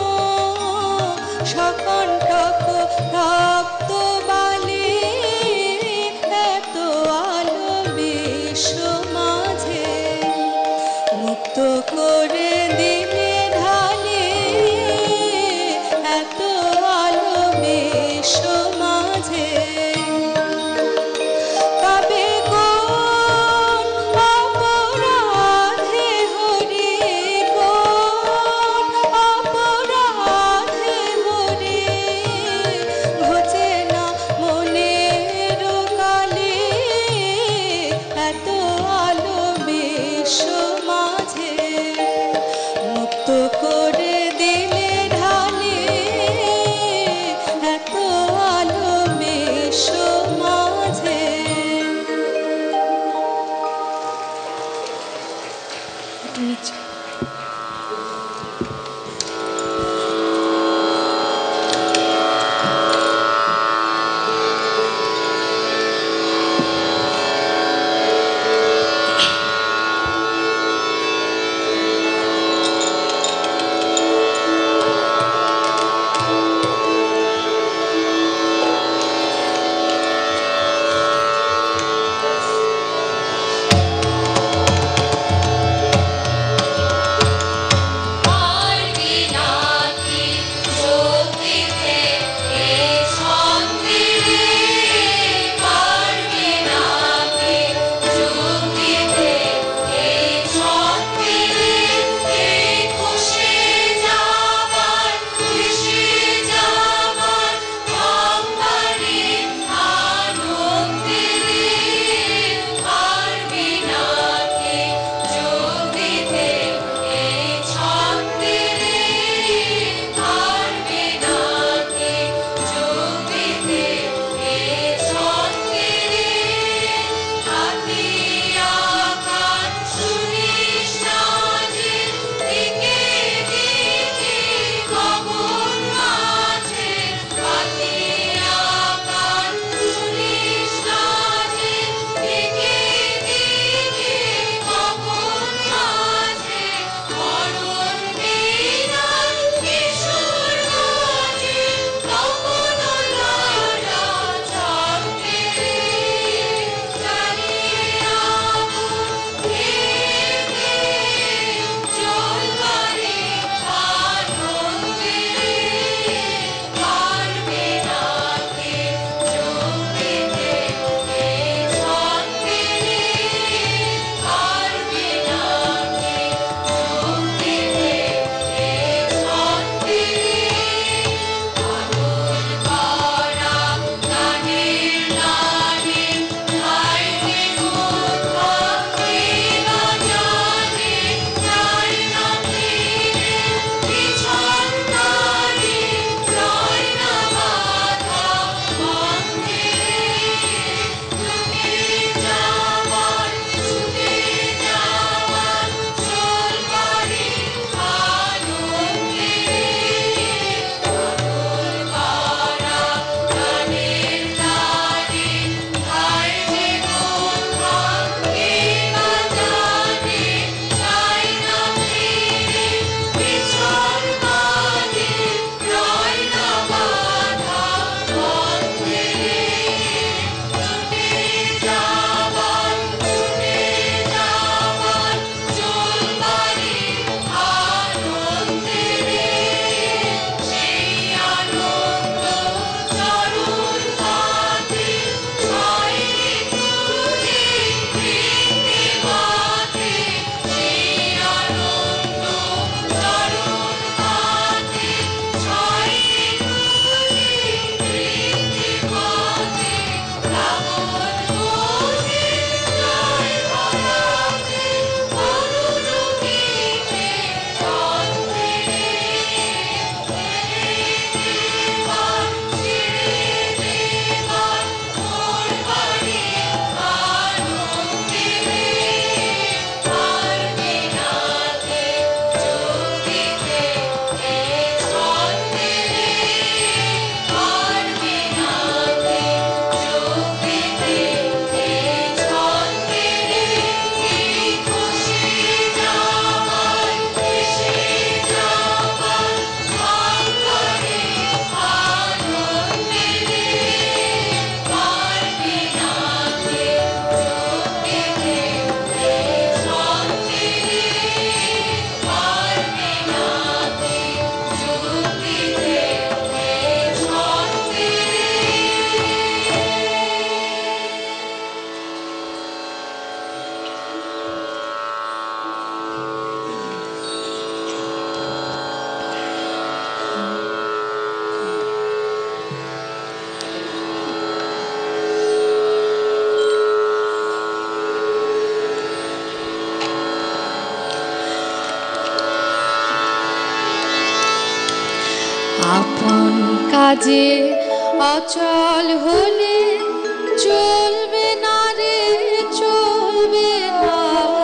সকণ্ঠক রক্ত বালে এত আলো বিশ্ব মাঝে, মুক্ত করে দিলে ঢালে এত আলো বিশ্ব মাঝে। তবে কোন অপরাধে হরি, কোন অপরাধে হরি ঘোচে আপন কাজে অচল হলে চলবে না রে চলবে না,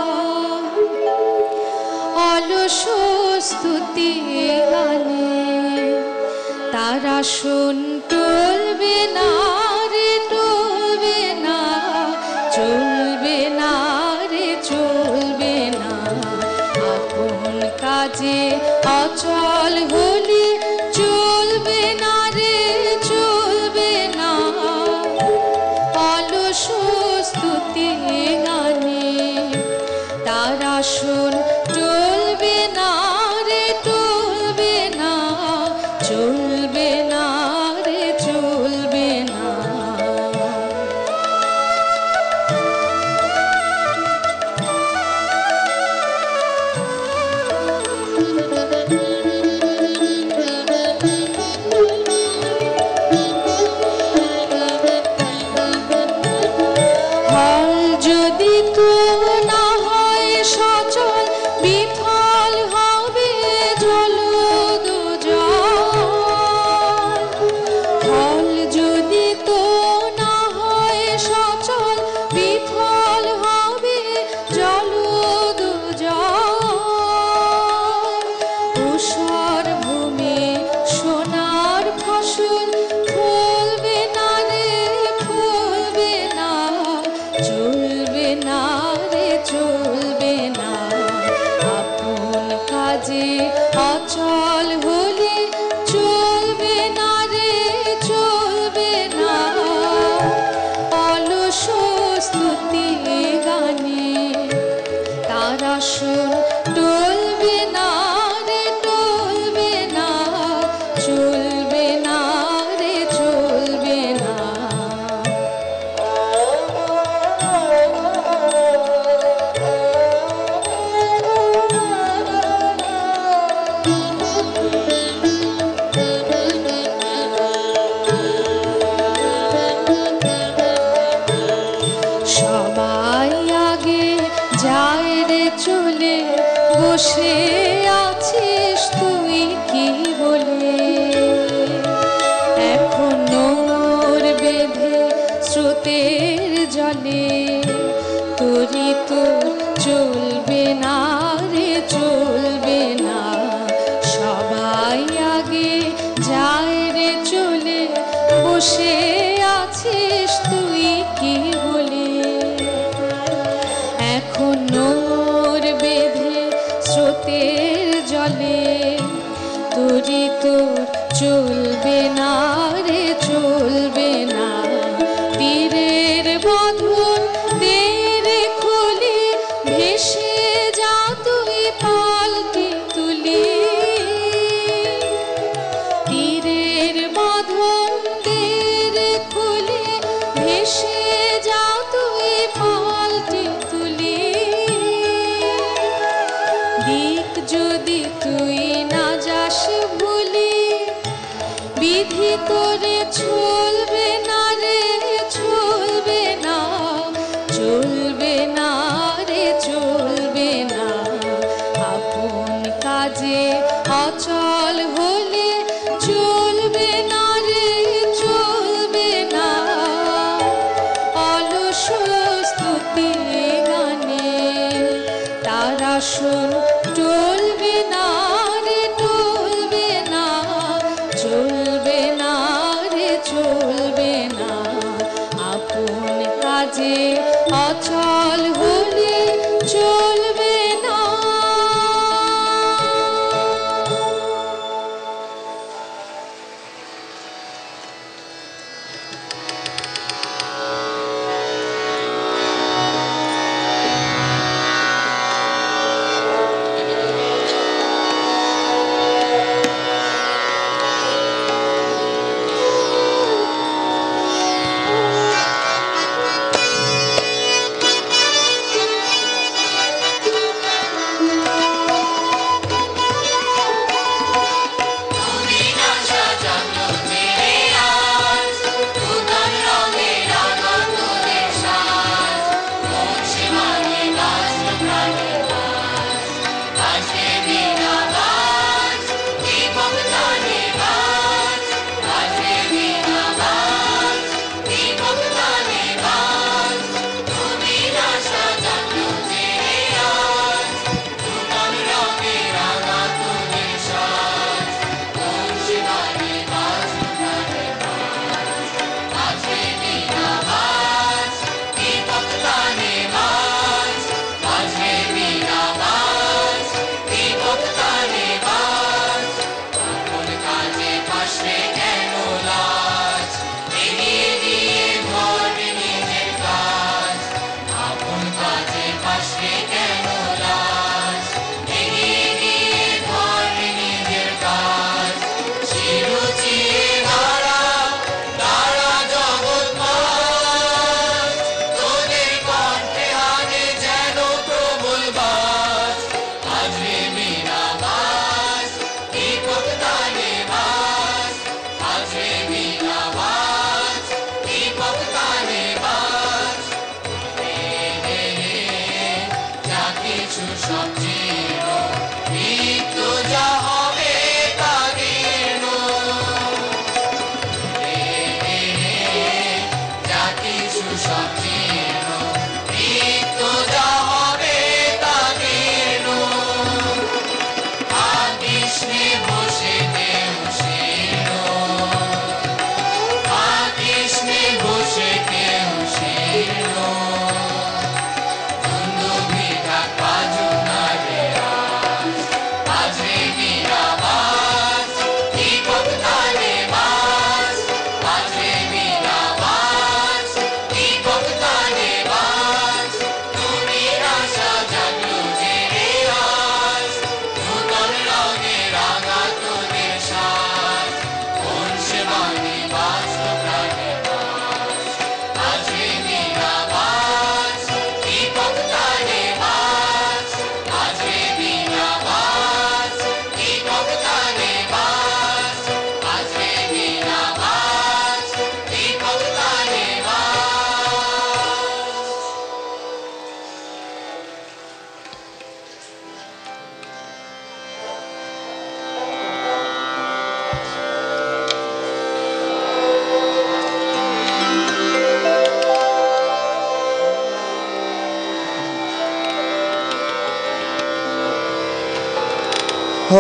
অলস স্তুতি গানে তারা শুন টলবে না রে টলবে না, চলবে না রে চলবে না। আপন কাজে অচল হলে চলবে না রে চলবে না, অলস স্তুতি গানে তারা শুন টলবে না রে টলবে না, চলবে না রে চলবে না। ফল যদি তো না হয় সচল, বিফল হবে জলদ জল। ফল যদি তো না হয় সচল, বিফল হবে জলদ জল। ঊষর ভূমি সোনার ফসল ফলবে না রে ফলবে না, চলবে না রে চলবে না। আপন কাজে অচল হলে চলবে না রে চলবে না, অলস স্তুতি গানে তারা শুন টলবে না রে টলবে না, চলবে না রে চলবে না। সবাই আগে যায় রে চলে, বসে আছিস তুই কি বলে? এখন নোর বেঁধে স্রোতের জলে, তোরই তো চলবে না রে চলবে না। সবাই আগে যায় রে চলে, বসে আছিস তুই কি বলে? এখন নোর বেঁধে স্রোতের জলে, তোরই তোর চলবে না রে চলবে না। তীরের বাঁধন দে রে খুলে, ভেসে যা তুই পালকি তুলি। তীরের বাঁধন দে রে খুলে, ভেসে যা তুই পালকি তুলি। দিক যদি তুই না যাস ভুলি, বিধি তোরে চলবে না রে চলবে না, চলবে না রে চলবে না। আপন কাজে অচল হলে চলবে না রে চলবে না, অলস স্তুতি গানে তারা শুন টলবে না রে টলবে না, চলবে না রে চলবে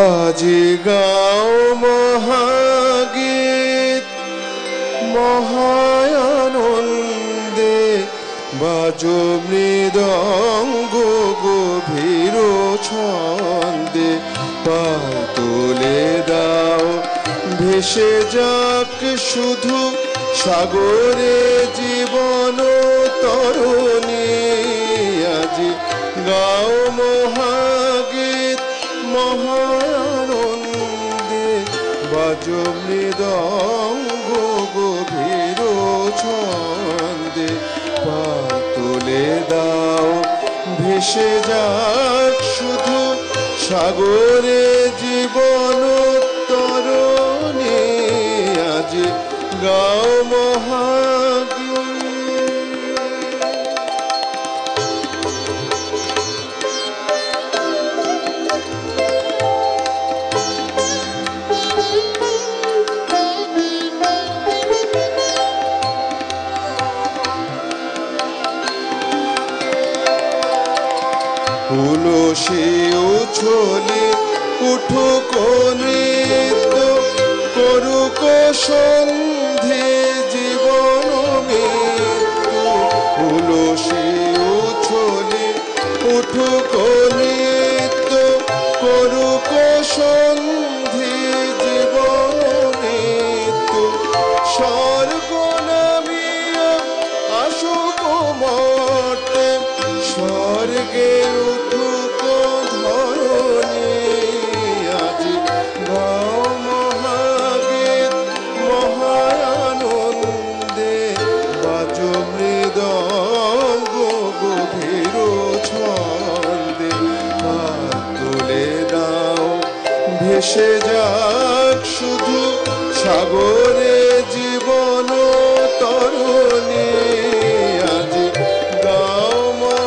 আজি গাও মহাগীত মহায়ানন্দে বাজো মৃদঙ্গ গভীর ছন্দে পায় তুলে দাও ভেসে যাক শুধু সাগরে জীবন তরুণী আজি গাও মহাগীত মহানন্দে বাজো মৃদঙ্গ গভীর ছন্দে পায় তুলে দাও ভেসে যাক শুধু সাগরে জীবন তরুণী আজি গাও মহাগীত। তুলসী উছলে উঠুক নৃত্য করুক সন্ধে জীবন মৃত্যু তুলসী উছলে উঠুক নৃত্য করুক সন্ধে জীবন মৃত্যু স্বর্গ নামিয়া আসুক মর্তে স্বর্গে উঠুক ধরণী আজি গাও মহাগীত মহায়ানন্দে বাজো মৃদঙ্গ গভীর ছন্দে হাত তুলে দাও ভেসে যাক শুধু সাগরে জীবন তরুণী আজি গাও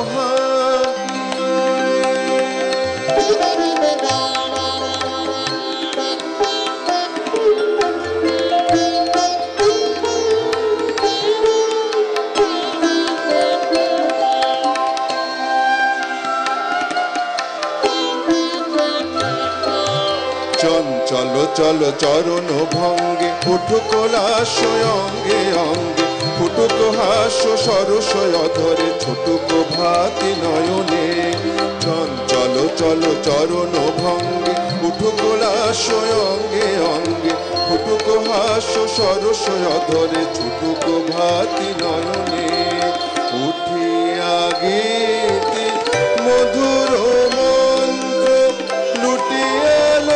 চঞ্চল চল চরণ ভঙ্গে উঠুক লাস্য অঙ্গে অঙ্গে ফুটুক হাস্য সরস অধরে ছুটুক ভাতি নয়নে চঞ্চল চল চরণ ভঙ্গে উঠুক লাস্য অঙ্গে অঙ্গে ফুটুক হাস্য সরস অধরে ছুটুক ভাতি নয়নে উঠিয়া গীতি মধুর মন্ত্র লুটিয়া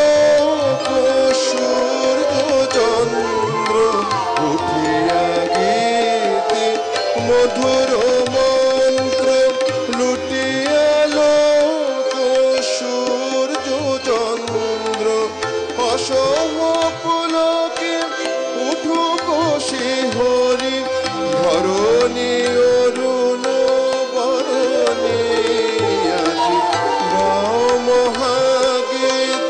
সূর্য চন্দ্র উঠিয়া গীতি মধুর মন্ত্র লুটিয়া লোক সূর্য চন্দ্র অসম পুলকে উঠুক শিহরি ধরণী অরুণ বরণী আজি গাও মহাগীত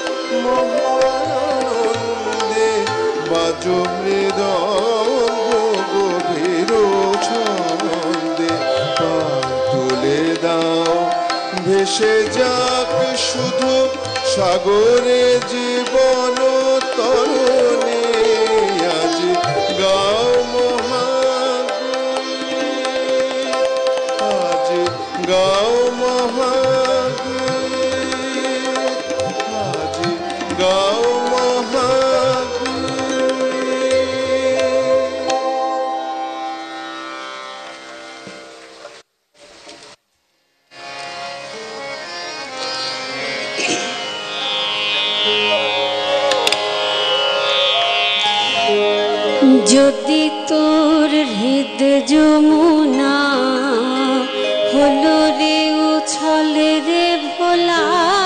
মহানন্দে বাজো মৃদঙ্গ গভীর ছন্দে পায় তুলে দাও ভেসে যাক শুধু সাগরে জীবন তরুণী আজি গাও মহাগীত আজি গাও মহাগীত আজি গাও যদি তোর হৃদ যমুনা হলো রে উছলে রে ভোলা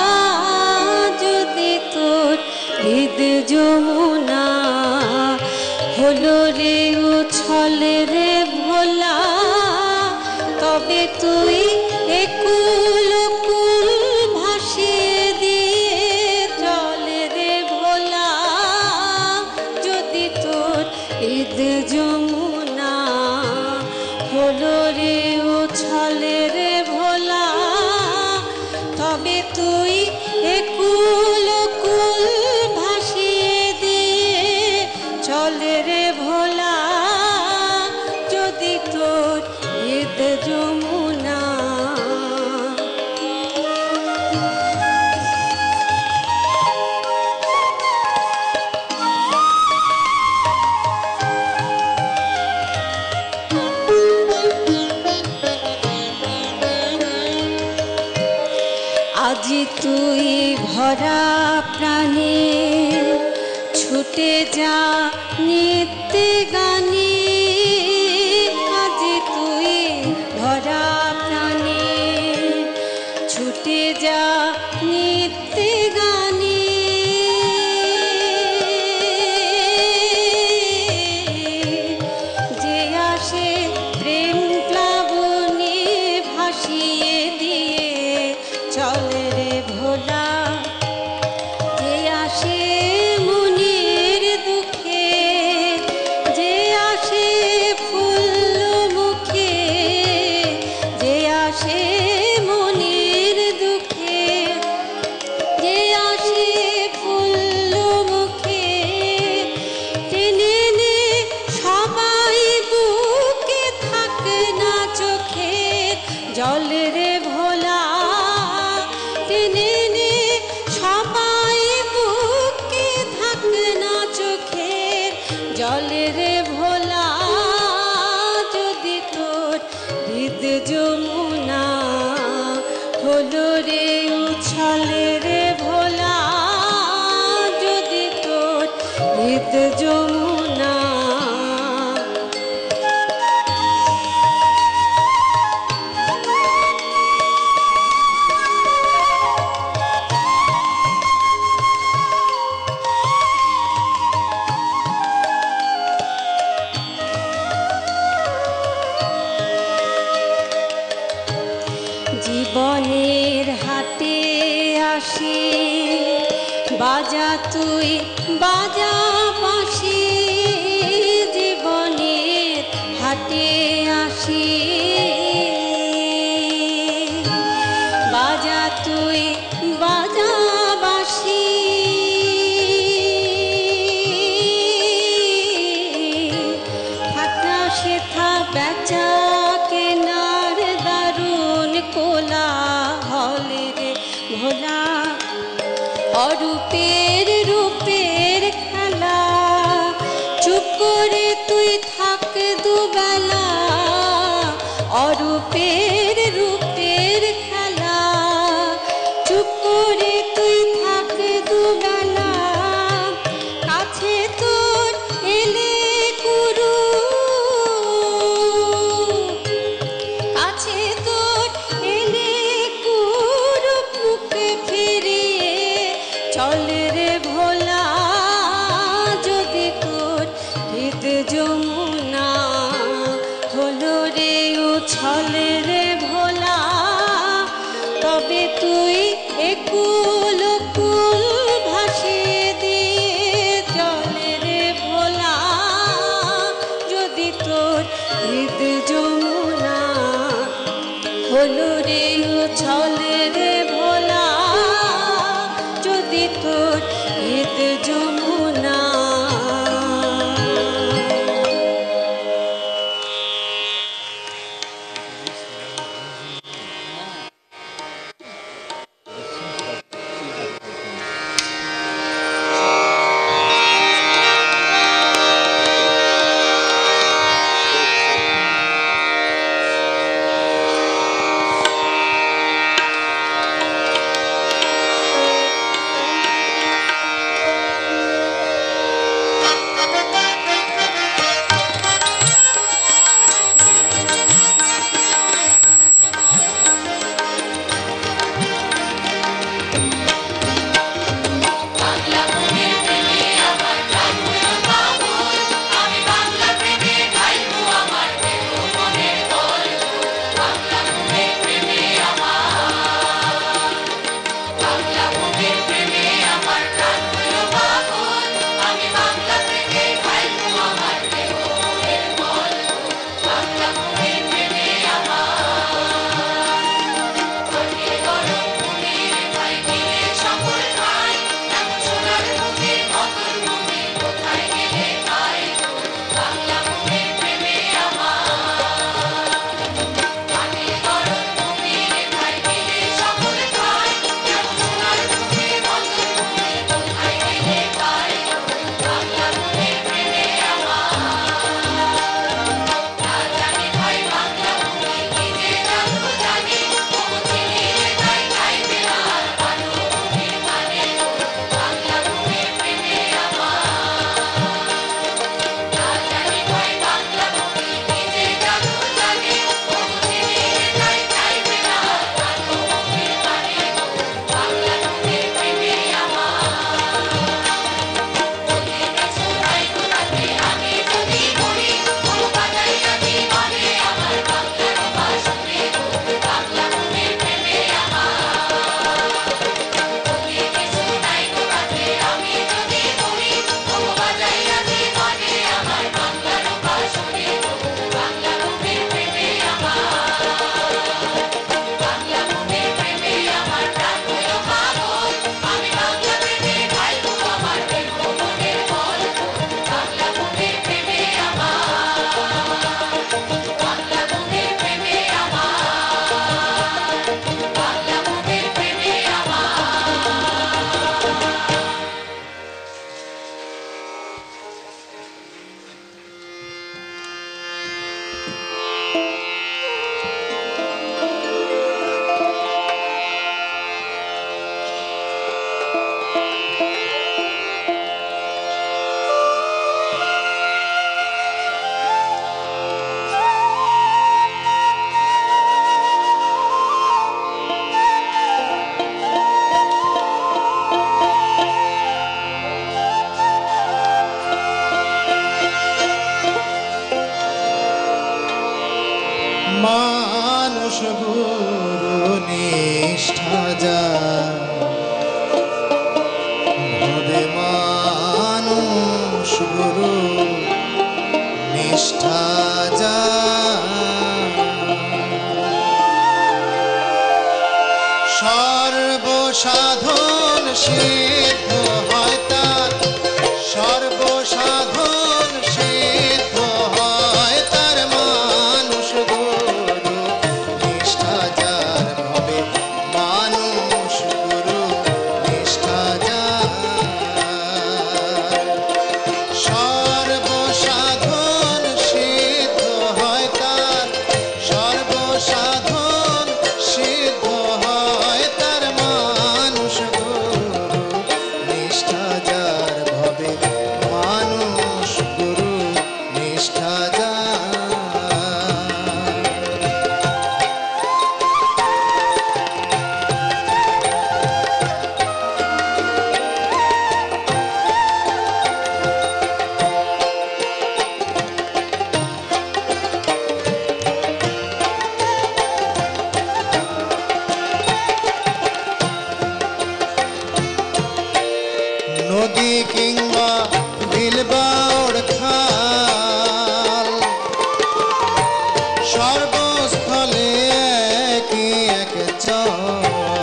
যদি তোর হৃদ যমুনা হলো রে উছলে রে ভোলা তবে তুই একুল কুল ভাসিয়ে দিয়ে চলে রে ভোলা যদি তোর হৃদ যমুনা হলো রে উছলে রে ভোলা তবে তুই একুল কুল তুই ভরা প্রাণে ছুটে যা নিত্যে গানে আজ তুই ভরা প্রাণে ছুটে যা নিত্যে গানে যে আসে প্রেম প্লাবনে ভাসিয়ে দিয়ে চলে রে ভোলা যে আসে মনের দুঃখে যে আসে ফুল মুখে যে আসে মনের দুঃখে যে আসে ফুল মুখে টেনে নে সবাই বুকে থাকে না চোখে জল রে ভোলা টেনে নে সবাই বুকে থাকে না চোখে জল রে ভোলা যদি তোর হৃদ যমুনা হলো রে উছল রে ভোলা যদি তোর হৃদ যমুনা জীবনের হাটে আসি বাজা তুই বাজা বাঁশি জীবনের হাটে আসি বাজা তুই বাজা বাঁশি থাকা সেথা বেচা কেনার দারুণ কোলা হলে রে ভোলা অরূপের রূপের খেলা চুপ করে তুই থাক দুবেলা অরূপের রূপের খেলা চুপ করে তুই থাক দুবেলা কাছে তোর এলে কুরু কাছে তোর এলে কুরু মুখে ফিরিয়ে চল রে ভোলা যদি তোর হৃদ যমুনা হলো রে উছল রে ভোলা তবে তুই একুল কুল ভাসিয়ে দিয়ে চল রে ভোলা যদি তোর হৃদ যমুনা হলো রে উছল রে ভোলা যদি তোর হৃদ যমুনা ও মানুষ গুরু নিষ্ঠা যায় ভবে মানুষ গুরু নিষ্ঠা যায় সর্বসাধন সিদ্ধ হয় তার সর্বসাধন সিদ্ধ হয় তার মানুষ গুরু নিষ্ঠা যার ভবে মানুষ গুরু নিষ্ঠা যার সর্বসাধন সিদ্ধ হয় তার সর্বসাধন সিদ্ধ হয় তার মানুষ গুরু নিষ্ঠা যার ভবে মানুষ গুরু নিষ্ঠা যার নদী কিংবা বিল বাউড় খাল সর্বস্থলে একই এক চল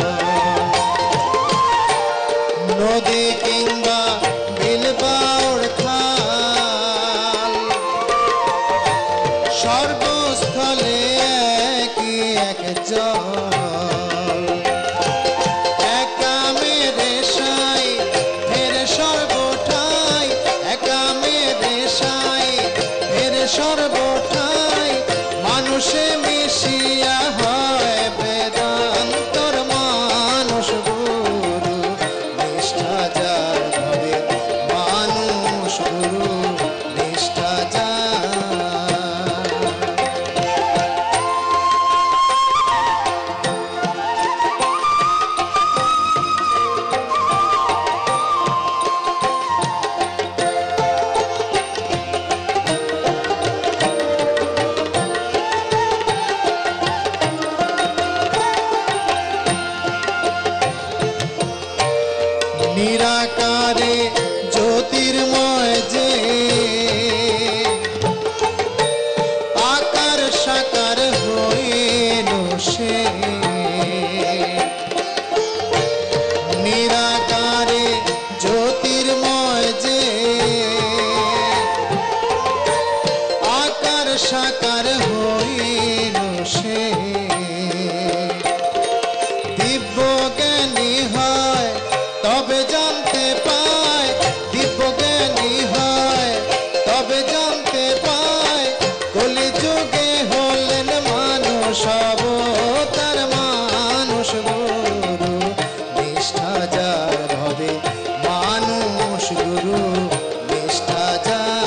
নদী কিংবা বিল বাউড় খাল সর্বস্থলে একই এক জল একা মেরে সাই ফের সর্বঠাই একা মেরে সাই ফের সর্বঠাই মানুষে মিশিয়া হয় বেদান্তর মানুষ গুরু নিষ্ঠা যার ভবে মানুষ গুরু নিষ্ঠা যার নিরাকারে জ্যোতির্ময় যে আকার সাকার হইল সে নিরাকারে জ্যোতির্ময় যে আকার সাকার হইল সে দিব্য জ্ঞানী হয় তবে জানতে পায় দিব্য জ্ঞানী হয় তবে জানতে পায় কলি যুগে হলেন মানুষ অবতার মানুষ গুরু নিষ্ঠা যার ভবে মানুষ গুরু নিষ্ঠা যার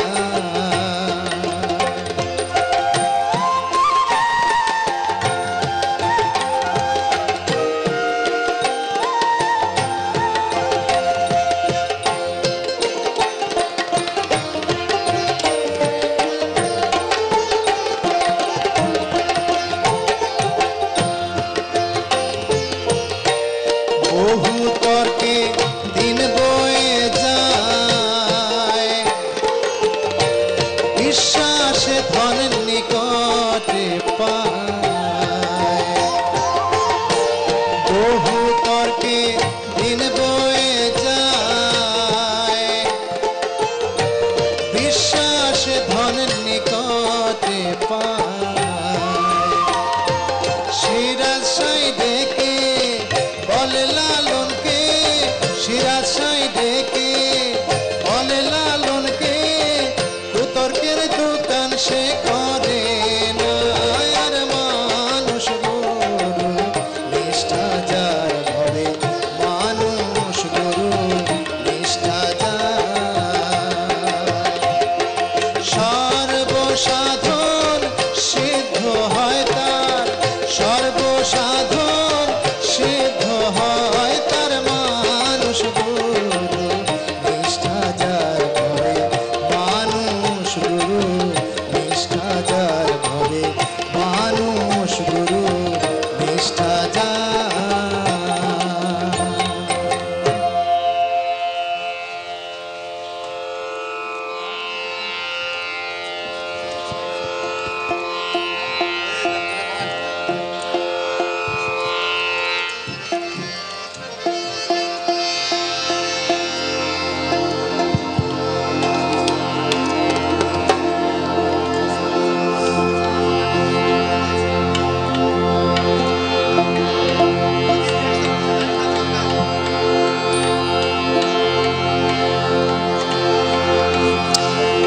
বহু তর্কে দিন বয়ে যায় বিশ্বাসে ধন নিকটে পায় বহু তর্কে দিন বয়ে যায় বিশ্বাসে ধন নিকটে পায় সিরাজ সাই ডেকে বলে লালনকে সিরাজ সাই ডেকে বলে লালনকে কুতর্কের দোকান সে করে না আর মানুষ গুরু নিষ্ঠা যার ভবে মানুষ গুরু নিষ্ঠা যার সর্বসাধন সিদ্ধ হয় তার সর্বসাধন সিদ্ধ হয় তার মানুষ গুরু নিষ্ঠা যার ভবে মানুষ গুরু নিষ্ঠা যার ভবে মানুষ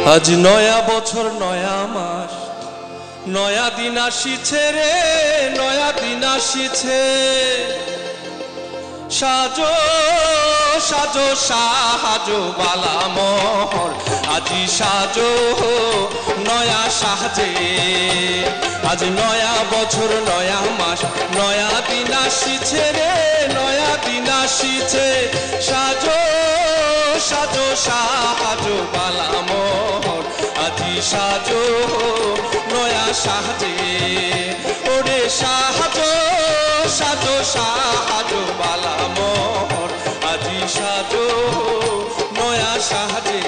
আজ নয়া বছর নয়া মাস নয়া দিন আসিছে রে নয়া দিন আসিছে সাজো সাজো সাজো বালা মোহর আজি সাজো নয়া সাজে আজ নয়া বছর নয়া মাস নয়া দিন আসিছে রে নয়া দিন আসিছে সাজো সাজো সাজো বালা মোহর আজি সাজো নয়া সাজে ওরে সাজো সাজো সাজো বালা মোহর আজি সাজো নয়া সাজে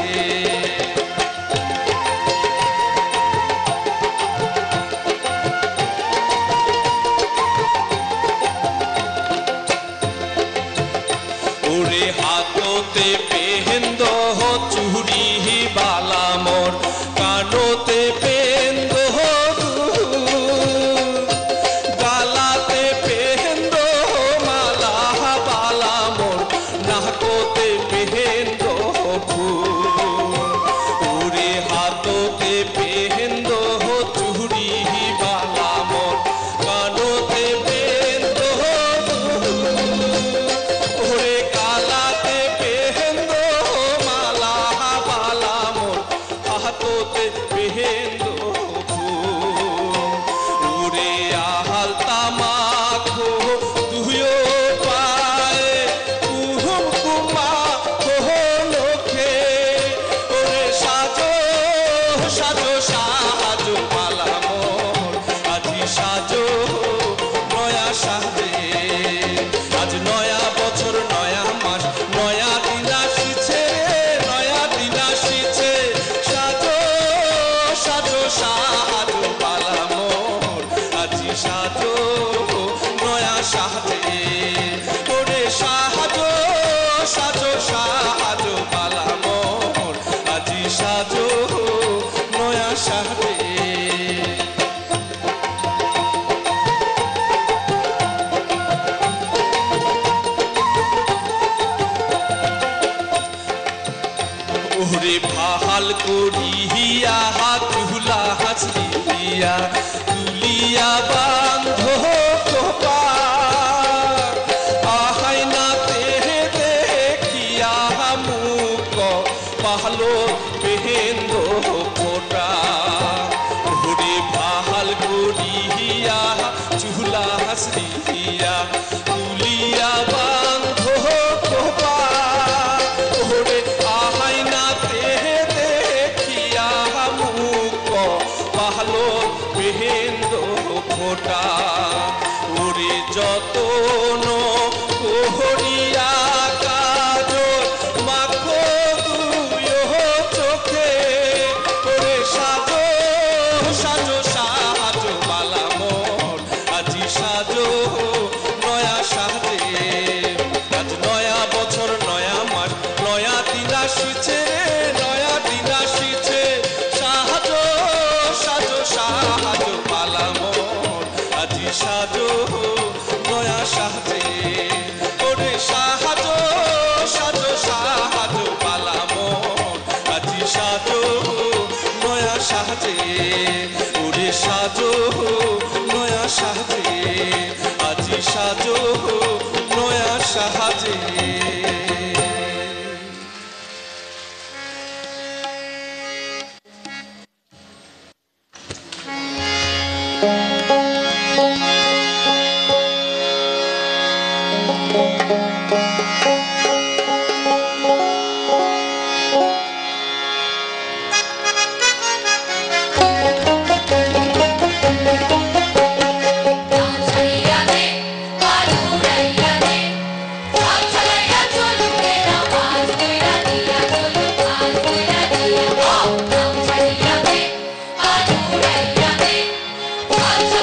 ওরে হাততে পেহেন্দ চুড়ি বালা মোর কানোতে পেহেন্দ গালাতে পেহেন্দ মালা বালা মোর নাকতে পেহেন্দ ফুল ওরে হাততে পেহেন্দ চুড়ি বালা মোর কানোতে পেহেন্দ ওরে কালাতে পেহেন্দ মালা বালা মোর হাততে পেহেন্দ ফুল ওরে আহাল তামাখো দুয়ো পায়ে কুহুম কুমা লোকে ওরে সাজো সাজো সাজো বালা মোর আজি সাজো নয়া সাজে আজ নয়া বছর নয়া মাস নয়া দিন আসিছে নয়া দিন আসিছে সাজো সাজো সাজো বালা মোর আজি সাজো নয়া সাজে ওরে সাজো সাজো সাজো বালা মোর আজি সাজো নয়া সাজে ওরে ভাহাল করিয়া হাত তুলা হাসিয়া তুলিয়া বান্ধ কপাল আহাই না তেহে দেখিয়া মুখ পাহলো পেহেন্দ ফোটা ওরে ভাহাল করিয়া চুলা হাসিয়া তুলিয়া বান্ধ কপাল ওরে আহাই না তেহে দেখিয়া মুখ পাহলো পেহেন্দ ফোটা ওরে যতন কোহরিয়া কাজল মাখো দুয়ো চোখে ওরে সাজো সাজো সাজো বালা মোর আজি সাজো নয়া সাজে আজ নয়া বছর নয়া মাস নয়া দিন আসিছে নয়া দিন আসিছে সাজো সাজো সাজো বালা মোর আজি সাজো নয়া সাজে ওরে সাজো সাজো সাজো বালা মোর আজি সাজো নয়া সাজে ওরে সাজো নয়া সাজে আজি সাজো নয়া সাজে Oh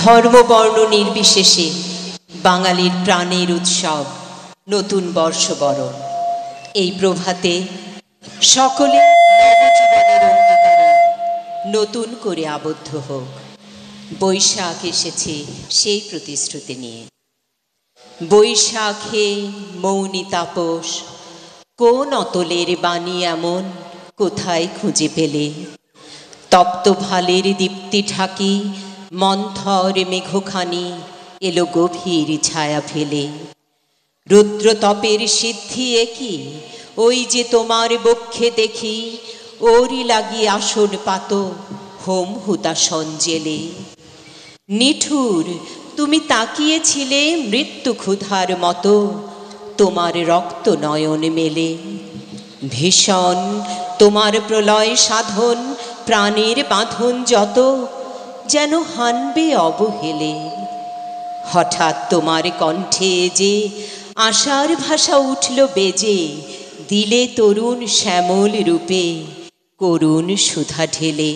ধর্মবর্ণ নির্বিশেষে বাঙালির প্রাণের উৎসব নতুন বর্ষবরণ। এই প্রভাতে সকলে নবজীবনের অঙ্গীকারে নতুন করে আবদ্ধ হোক। বৈশাখ এসেছে সেই প্রতিশ্রুতি নিয়ে। বৈশাখে মৌনী তাপস, কোন অতলের বাণী এমন কোথায় খুঁজে পেলে? তপ্ত ভালের দীপ্তি ঢাকি মন্থর মেঘখানি এলো গভীর ছায়া ফেলে। রুদ্রতপের সিদ্ধি একই, ওই যে তোমার বক্ষে দেখি, ওরই লাগি আসন পাত হোম হুতাসন জেলে। নিঠুর তুমি তাকিয়েছিলে মৃত্যু ক্ষুধার মতো, তোমার রক্ত নয়ন মেলে। ভীষণ তোমার প্রলয় সাধন, প্রাণের বাঁধন যত যেন হানবে অবহেলে। হঠাৎ তোমার কণ্ঠে যে আশার ভাষা উঠল বেজে, দিলে তরুণ শ্যামল রূপে করুণ সুধা ঢেলে।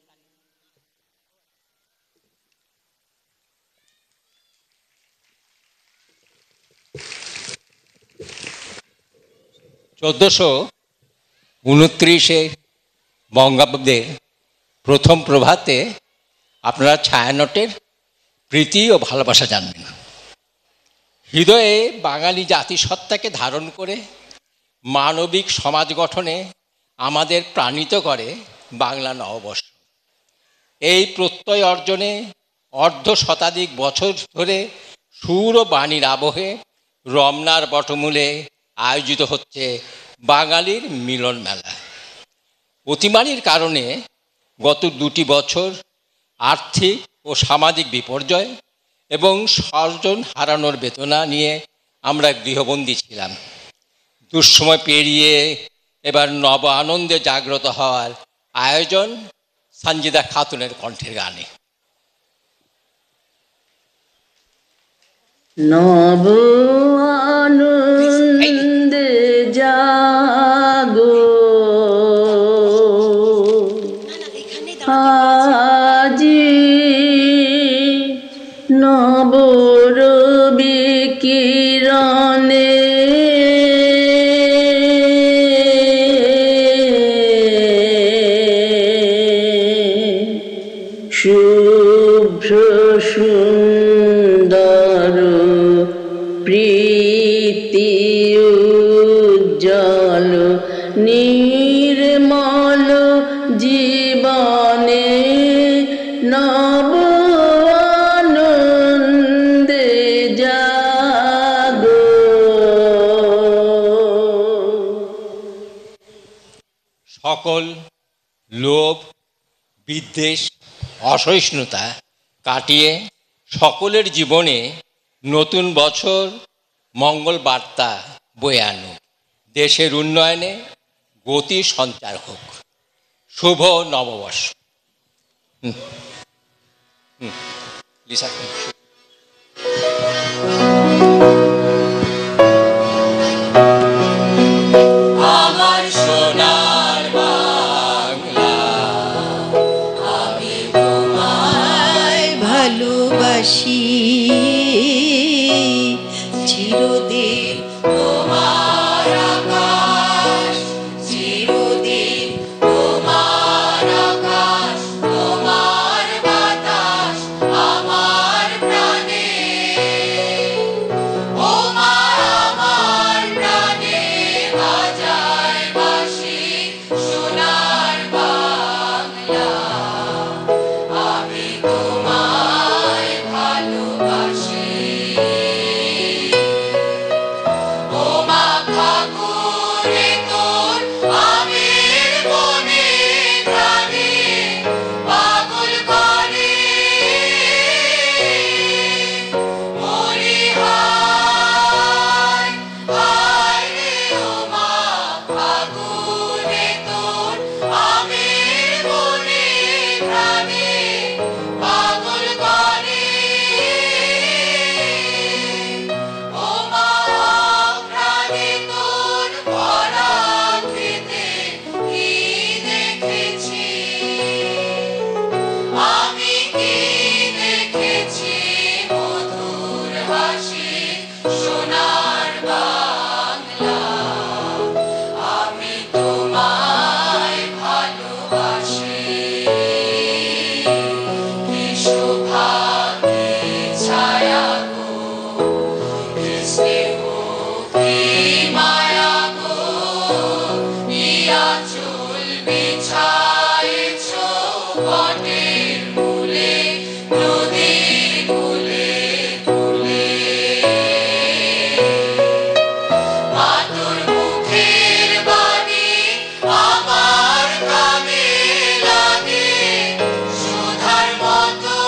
চোদ্দশো উনত্রিশে বঙ্গাব্দের প্রথম প্রভাতে আপনারা ছায়ানটের প্রীতি ও ভালোবাসা জানবেন। হৃদয়ে বাঙালি জাতিসত্তাকে ধারণ করে মানবিক সমাজ গঠনে আমাদের প্রাণিত করে বাংলা নববর্ষ। এই প্রত্যয় অর্জনে অর্ধ শতাধিক বছর ধরে সুর ও বাণীর আবহে রমনার বটমূলে আয়োজিত হচ্ছে বাঙালির মিলন মেলা। অতিমারির কারণে গত দুটি বছর আর্থিক ও সামাজিক বিপর্যয় এবং স্বজন হারানোর বেদনা নিয়ে আমরা গৃহবন্দী ছিলাম। দুঃসময় পেরিয়ে এবার নব আনন্দে জাগ্রত হওয়ার আয়োজন সঞ্জিদা খাতুনের কণ্ঠের গানে। নব আনন্দে জাগো আজি নব রবি কিরণে শুভ্র সুন্দর প্রীতি উজ্জ্বল নির্মল জীবনে নব আনন্দে জাগো। সকল লোভ, বিদ্বেষ, অসহিষ্ণুতা কাটিয়ে সকলের জীবনে নতুন বছর মঙ্গল বার্তা বয়ে আনুক। দেশের উন্নয়নে গতি সঞ্চার হোক। শুভ নববর্ষ। হুম হুম লিসা আমার সোনার বাংলা, আমি তোমায় ভালোবাসি চিরদিন তোমার আকাশ, চিরদিন তোমার আকাশ, তোমার বাতাস আমার ভাসি সোনার বাংলা আমি তোমায় ভালোবাসি কি শোভা কি ছায়া গো কি স্নেহ কি মায়া গো ইয়া চুল বিছাইছ বটের মূলে নদীর কূলে কূলে মা তোর মুখের বাণী আমার কানে লাগে সুধার মতো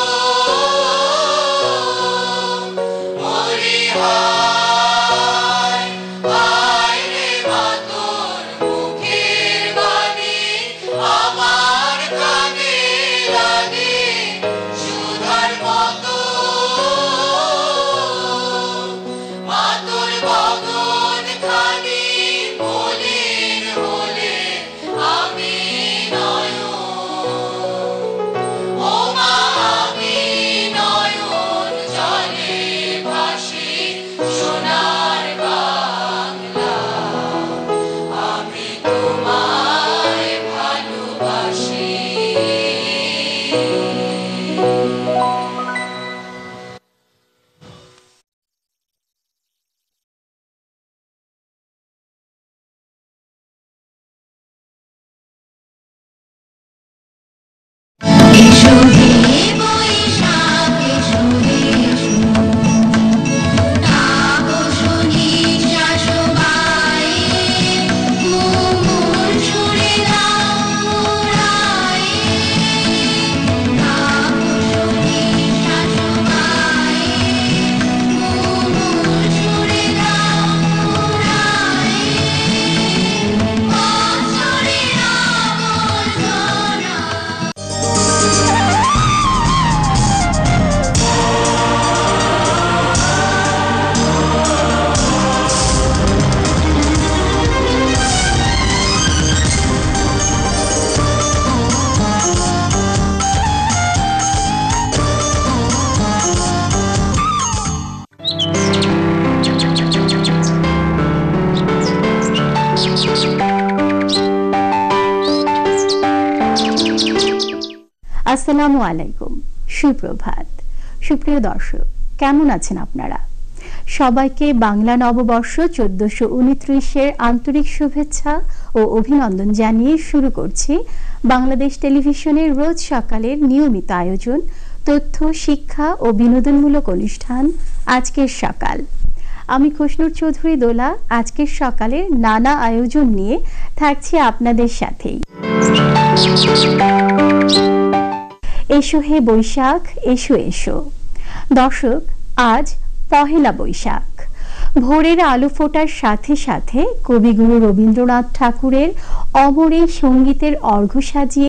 মরি হায় হায় রে মা তোর মুখের বাণী আমার কানে লাগে সুধার মতো মা তোর বদন খানি মলিন হলে আমি নয়ন ও মা আমি নয়ন জলে ভাসি সোনার বাংলা আমি তোমায় ভালোবাসি এসো হে বৈশাখ এসো এসো তাপস নিঃশ্বাস বায়ে মুমুর সুরে দাও রায়ে তাপস নিঃশ্বাস বায়ে মুমুর সুরে দাও রায়ে বৎসরের আবর্জনা আসসালামু আলাইকুম, সুপ্রভাত। সুপ্রিয় দর্শক, কেমন আছেন আপনারা? সবাইকে বাংলা নববর্ষ চোদ্দশো উনত্রিশের আন্তরিক শুভেচ্ছা ও অভিনন্দন জানিয়ে শুরু করছি বাংলাদেশ টেলিভিশনের রোজ সকালের নিয়মিত আয়োজন তথ্য, শিক্ষা ও বিনোদনমূলক অনুষ্ঠান আজকের সকাল। আমি খুশনুর চৌধুরী দোলা আজকের সকালের নানা আয়োজন নিয়ে থাকছি আপনাদের সাথেই। এসো হে বৈশাখ এসো এসো। দর্শক, আজ পহেলা বৈশাখ। ভোরের আলো ফোটার সাথে সাথে কবিগুরু রবীন্দ্রনাথ ঠাকুরের অমর এই সঙ্গীতের অর্ঘ্য সাজিয়ে